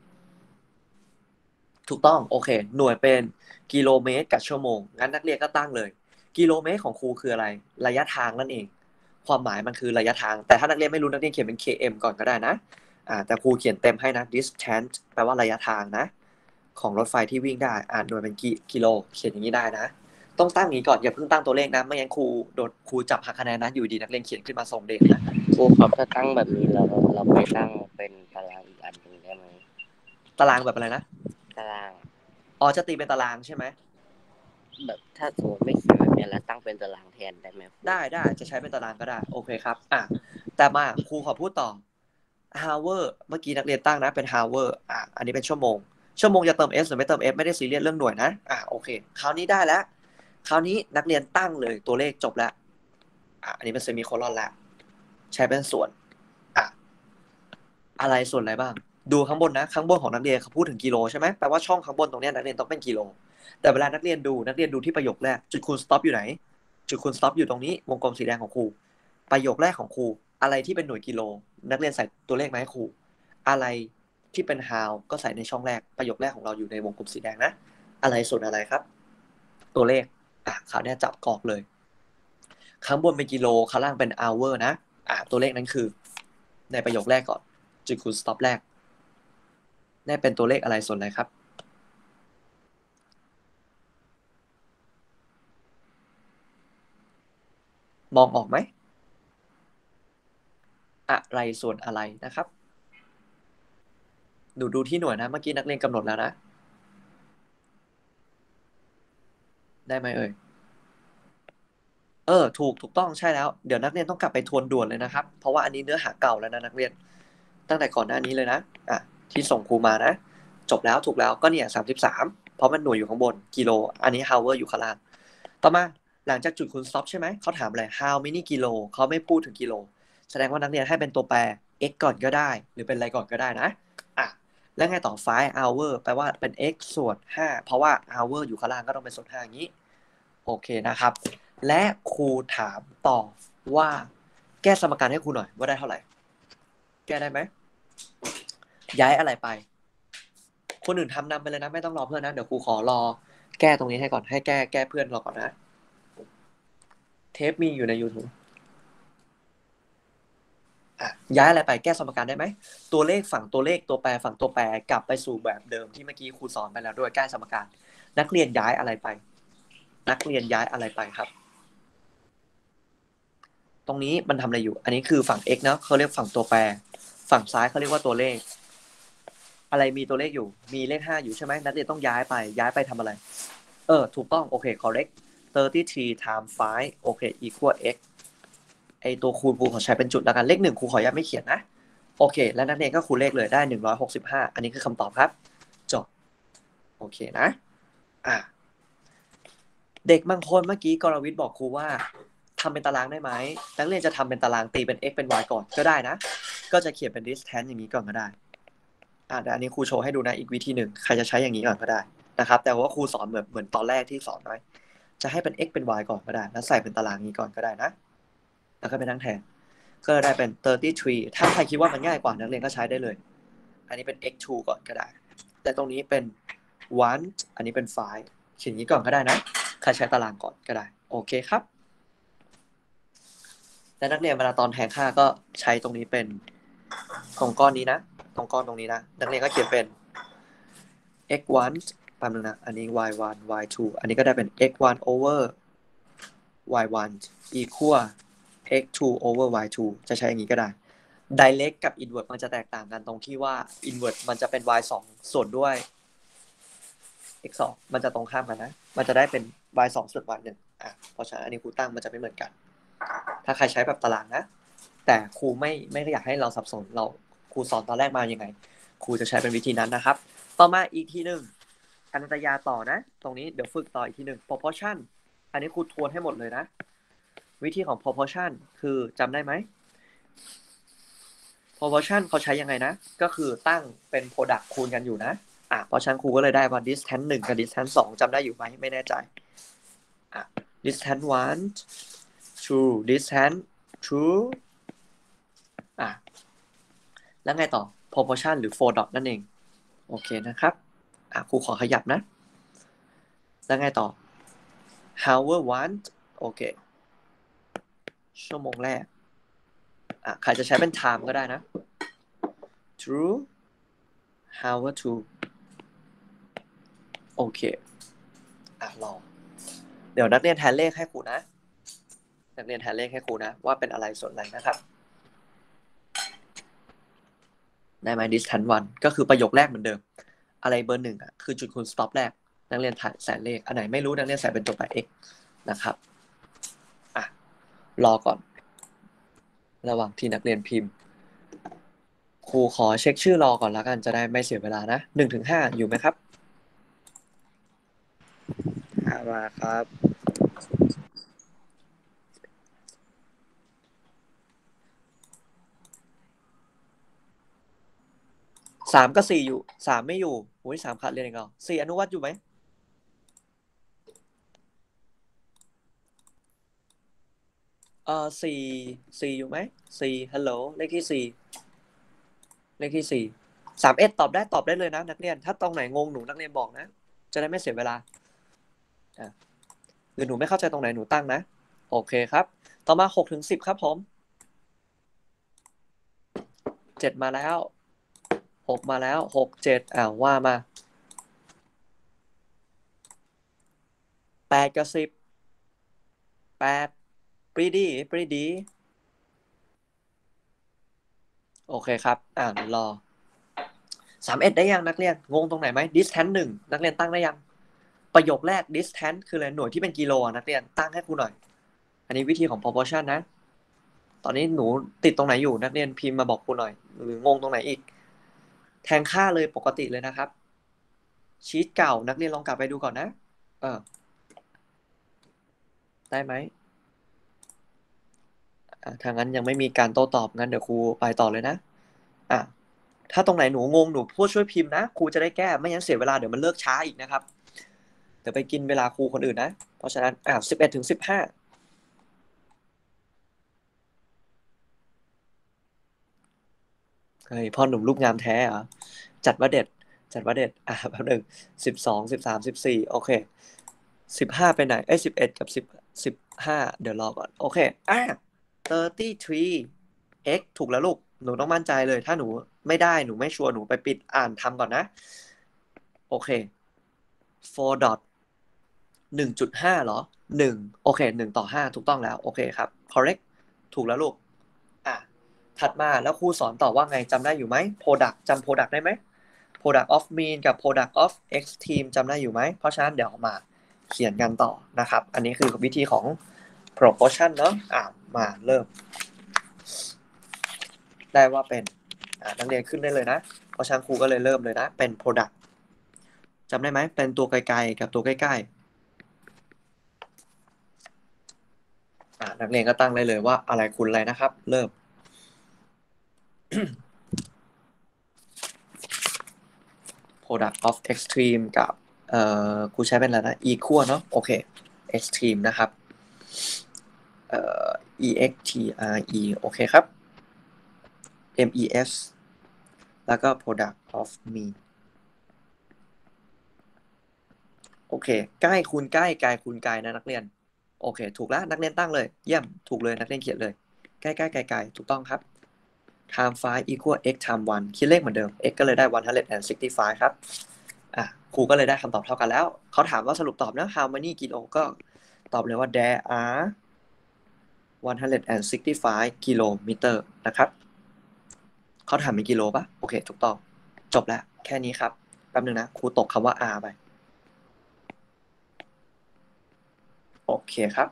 ถูกต้องโอเคหน่วยเป็นกิโลเมตรกับชั่วโมงงั้นนักเรียนก็ตั้งเลยกิโลเมตรของครูคืออะไรระยะทางนั่นเองความหมายมันคือระยะทางแต่ถ้านักเรียนไม่รู้นักเรียนเขียนเป็น km ก่อนก็ได้นะแต่ครูเขียนเต็มให้นะ distance แปลว่าระยะทางนะของรถไฟที่วิ่งได้หน่วยเป็นกิโลเขียนอย่างนี้ได้นะต้องตั้งนี้ก่อนอย่าเพิ่งตั้งตัวเลขนะไม่งั้นครูจับหักคะแนนนะอยู่ดีนักเรียนเขียนขึ้นมาส่งเด็กนะครูครับถ้าตั้งแบบนี้เราไปตั้งเป็นตารางอีกอันหนึ่งได้ไหมตารางแบบอะไรนะตารางจะตีเป็นตารางใช่ไหมแบบถ้าสมมติไม่เขียนแบบนี้แล้วตั้งเป็นตารางแทนได้ไหมได้จะใช้เป็นตารางก็ได้โอเคครับแต่มาครูขอพูดต่อ hour เมื่อกี้นักเรียนตั้งนะเป็น hour อันนี้เป็นชั่วโมงจะเติม s หรือไม่เติม f ไม่ได้ซีเรียสเรื่องหน่วยนะโอเคคราวนี้ได้แล้วคราวนี้นักเรียนตั้งเลยตัวเลขจบแล้วอันนี้เป็นเซมิโคลอนแล้วใช้เป็นส่วนอะไรส่วนอะไรบ้างดูข้างบนนะข้างบนของนักเรียนเขาพูดถึงกิโลใช่ไหมแปลว่าช่องข้างบนตรงนี้นักเรียนต้องเป็นกิโลแต่เวลานักเรียนดูที่ประโยคแรกจุดคูณ stop อยู่ไหนจุดคูณ stop อยู่ตรงนี้วงกลมสีแดงของครูประโยคแรกของครูอะไรที่เป็นหน่วยกิโลนักเรียนใส่ตัวเลขมาให้ครูอะไรที่เป็น how ก็ใส่ในช่องแรกประโยคแรกของเราอยู่ในวงกลมสีแดงนะอะไรส่วนอะไรครับตัวเลขคราวนี้จับกรอกเลยข้างบนเป็นกิโลข้างล่างเป็น hour นะตัวเลขนั้นคือในประโยคแรกก่อนจุดคูณ stop แรกได้เป็นตัวเลขอะไรส่วนไหนครับมองออกไหมอะไรส่วนอะไรนะครับดูที่หน่วยนะเมื่อกี้นักเรียนกำหนดแล้วนะได้ไหมเอ่ยถูกต้องใช่แล้วเดี๋ยวนักเรียนต้องกลับไปทวนด่วนเลยนะครับเพราะว่าอันนี้เนื้อหาเก่าแล้วนะนักเรียนตั้งแต่ก่อนหน้านี้เลยนะที่ส่งครูมานะจบแล้วถูกแล้วก็เนี่ย33เพราะมันหน่วยอยู่ข้างบนกิโลอันนี้ hour อยู่ข้างล่างต่อมาหลังจากจุดคูณ stop ใช่ไหมเขาถามอะไร how many กิโลเขาไม่พูดถึงกิโลแสดงว่านักเรียนให้เป็นตัวแปร x ก่อนก็ได้หรือเป็นอะไรก่อนก็ได้นะอ่ะแล้วไงต่อ 5 hour แปลว่าเป็น x ส่วน5เพราะว่า hour อยู่ข้างล่างก็ต้องเป็นส่วน5อย่างนี้โอเคนะครับและครูถามต่อว่าแก้สมการให้ครูหน่อยว่าได้เท่าไหร่แก้ได้ไหมย้ายอะไรไปคนอื่นทำนำไปเลยนะไม่ต้องรอเพื่อนนะเดี๋ยวครูขอรอแก้ตรงนี้ให้ก่อนให้แก้เพื่อนรอก่อนนะเทปมีอยู่ใน YouTube ย้ายอะไรไปแก้สมการได้ไหมตัวเลขฝั่งตัวเลขตัวแปรฝั่งตัวแปรกลับไปสู่แบบเดิมที่เมื่อกี้ครูสอนไปแล้วด้วยแก้สมการนักเรียนย้ายอะไรไปนักเรียนย้ายอะไรไปครับตรงนี้มันทำอะไรอยู่อันนี้คือฝั่ง x เนาะเขาเรียกฝั่งตัวแปรฝั่งซ้ายเขาเรียกว่าตัวเลขอะไรมีตัวเลขอยู่มีเลข5อยู่ใช่ไหมนักเรียนต้องย้ายไปทำอะไรถูกต้องโอเค correct 33 times 5โอเค equal x ไอตัวคูณครูขอใช้เป็นจุดแล้วกันเลข1ครูขออนุญาตไม่เขียนนะโอเคแล้วนักเรียนก็คูณเลขเลยได้165อันนี้คือคำตอบครับจบโอเคนะเด็กบางคนเมื่อกี้กรวิทย์บอกครูว่าทำเป็นตารางได้ไหมนักเรียนจะทำเป็นตารางตีเป็น x เป็น y ก่อนก็ได้นะก็จะเขียนเป็น distance อย่างนี้ก่อนก็ได้เดี๋ยวอันนี้ครูโชว์ให้ดูนะอีกวิธีหนึ่งใครจะใช้อย่างนี้ก่อนก็ได้นะครับแต่ว่าครูสอนเหมือนตอนแรกที่สอนไว้จะให้เป็น x เป็น y ก่อนก็ได้แล้วใส่เป็นตารางนี้ก่อนก็ได้นะแล้วก็ไปนั่งแทนก็ได้เป็น33ถ้าใครคิดว่ามันง่ายกว่านักเรียนก็ใช้ได้เลยอันนี้เป็น x2 ก่อนก็ได้แต่ตรงนี้เป็น1อันนี้เป็น5เขียนอย่างนี้ก่อนก็ได้นะใครใช้ตารางก่อนก็ได้โอเคครับและนักเรียนเวลาตอนแทนค่าก็ใช้ตรงนี้เป็นตรงก้อนนี้นะตรงก้อนตรงนี้นะนักเรียนก็เขียนเป็น x1 แป๊บนึงนะอันนี้ y1 y2 อันนี้ก็ได้เป็น x1 over y1 equal x2 over y2 จะใช้อย่างนี้ก็ได้ direct กับ inverse มันจะแตกต่างกันตรงที่ว่า inverse มันจะเป็น y2 ส่วนด้วย x2 มันจะตรงข้ามกันนะมันจะได้เป็น y2 ส่วน y1 เพราะฉะนั้นอันนี้ครูตั้งมันจะไม่เหมือนกันถ้าใครใช้แบบตารางนะแต่ครูไม่อยากให้เราสับสนเราครูสอนตอนแรกมายังไงครูจะใช้เป็นวิธีนั้นนะครับต่อมาอีกทีหนึ่งอนันตยาต่อนะตรงนี้เดี๋ยวฝึกต่ออีกทีหนึ่ง proportion อันนี้ครูทวนให้หมดเลยนะวิธีของ proportion คือจำได้ไหม proportion เขาใช้ยังไงนะก็คือตั้งเป็น product คูณกันอยู่นะเพราะฉะนั้นครูก็เลยได้ว่า distance 1กับ distance 2จำได้อยู่ไหมไม่แน่ใจdistance 1 true distance true แล้วไงต่อ proportion หรือ 4 dot นั่นเองโอเคนะครับครูขอขยับนะแล้วไงต่อ hour 1โอเคชั่วโมงแรกใครจะใช้เป็น time ก็ได้นะ true hour 2โอเคลองเดี๋ยวนักเรียนแทนเลขให้ครูนะนักเรียนแทนเลขให้ครูนะว่าเป็นอะไรส่วนไหนนะครับได้ไหม distance 1ก็คือประโยคแรกเหมือนเดิมอะไรเบอร์1คือจุดคูณ stop แรกนักเรียนใส่เลขอันไหนไม่รู้นักเรียนใส่เป็นตัวแปร x นะครับรอก่อนระหว่างที่นักเรียนพิมพ์ครูขอเช็คชื่อรอก่อนแล้วกันจะได้ไม่เสียเวลานะ1-5อยู่ไหมครับมาครับ 3กับ4อยู่3ไม่อยู่3ขาดเรียนอีกแล้ว4อนุวัตอยู่ไหม4อยู่ไหม4ฮัลโหลเลขที่4เลขที่4 31ตอบได้เลยนะนักเรียนถ้าตรงไหนงงหนูนักเรียนบอกนะจะได้ไม่เสียเวลาหรือหนูไม่เข้าใจตรงไหนหนูตั้งนะโอเคครับต่อมา6-10ครับผม7มาแล้ว6มาแล้ว6 7ว่ามา8กับ10 8 pretty โอเคครับรอ31ได้ยังนักเรียนงงตรงไหนไหม distance 1นักเรียนตั้งได้ยังประโยคแรก distance คืออะไรหน่วยที่เป็นกิโลนักเรียนตั้งให้ครูหน่อยอันนี้วิธีของ proportion นะตอนนี้หนูติดตรงไหนอยู่นักเรียนพิมพ์มาบอกครูหน่อยหรืองงตรงไหนอีกแทนค่าเลยปกติเลยนะครับชีทเก่านักเรียนลองกลับไปดูก่อนนะได้ไหมถ้างั้นยังไม่มีการโต้ตอบงั้นเดี๋ยวครูไปต่อเลยนะอ่ะถ้าตรงไหนหนูงงหนูพูดช่วยพิมพ์นะครูจะได้แก้ไม่งั้นเสียเวลาเดี๋ยวมันเลิกช้าอีกนะครับเดี๋ยวไปกินเวลาครูคนอื่นนะเพราะฉะนั้น11 ถึง 15เฮ้ยพ่อหนุ่มรูปงามแท้เหรอจัดว่าเด็ดแป๊บนึง12 13 14โอเค15ไปไหน11กับ15เดี๋ยวรอก่อนโอเค33x ถูกแล้วลูกหนูต้องมั่นใจเลยถ้าหนูไม่ได้หนูไม่ชัวร์หนูไปปิดอ่านทำก่อนนะโอเค4 dot 1.5เหรอ1โอเค1/5ถูกต้องแล้วโอเคครับ correct ถูกแล้วลูกถัดมาแล้วครูสอนต่อว่าไงจำได้อยู่ไหม product จำ product ได้ไหม product of mean กับ product of x team จำได้อยู่ไหมเพราะฉะนั้นเดี๋ยวมาเขียนกันต่อนะครับอันนี้คือวิธีของ proportion เนาะมาเริ่มได้ว่าเป็นนักเรียนขึ้นได้เลยนะเพราะฉะนั้นครูก็เลยเริ่มเลยนะเป็น product จำได้ไหมเป็นตัวไกลๆกับตัวใกล้ๆนักเรียนก็ตั้งได้เลยว่าอะไรคูณอะไรนะครับเริ่ม product of extreme กับครูใช้เป็นอะไรนะ equal เนาะโอเค extreme นะครับextre โอเคครับ mes แล้วก็ product of mean โอเคใกล้คูณใกล้ไกลคูณไกลนะนักเรียนโอเคถูกแล้วนักเรียนตั้งเลยเยี่ยมถูกเลยนักเรียนเขียนเลยใกล้ใกล้ไกลไกลถูกต้องครับ time 5 equal x time 1คิดเลขเหมือนเดิม x ก็เลยได้165ครับครูก็เลยได้คำตอบเท่ากันแล้วเขาถามว่าสรุปตอบนะ how many กิโลก็ตอบเลยว่า there are 165กิโลเมตรนะครับเขาถามเป็นกิโลปะโอเคถูกต้องจบแล้วแค่นี้ครับแป๊บนึงนะครูตกคำว่า r ไปโอเคครับ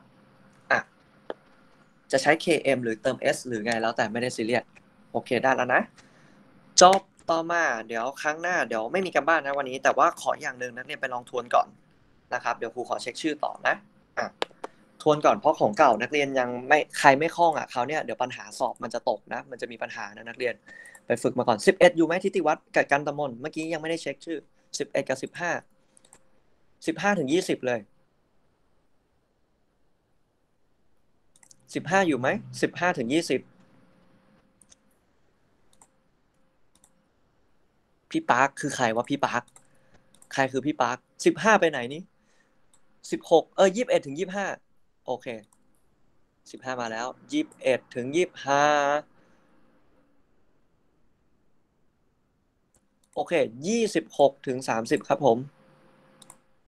จะใช้ km หรือเติม s หรือไงแล้วแต่ไม่ได้ซีเรียสโอเคได้แล้วนะจบต่อมาเดี๋ยวครั้งหน้าเดี๋ยวไม่มีการบ้านนะวันนี้แต่ว่าขออย่างหนึ่งนักเรียนไปลองทวนก่อนนะครับเดี๋ยวครูขอเช็คชื่อต่อนะทวนก่อนเพราะของเก่านักเรียนยังไม่ใครไม่คล่องเขาเนี่ยเดี๋ยวปัญหาสอบมันจะตกนะมันจะมีปัญหานะนักเรียนไปฝึกมาก่อน11อยู่ไหมทิติวัฒน์กับกันตมนเมื่อกี้ยังไม่ได้เช็คชื่อ11กับ15ถึง20เลย15อยู่ไหม15ถึง20พี่ปาร์คคือใครวะพี่ปาร์คใครคือพี่ปาร์ค15ไปไหนนี่1621ถึง25โอเค15มาแล้ว21ถึง25โอเค26ถึง30ครับผม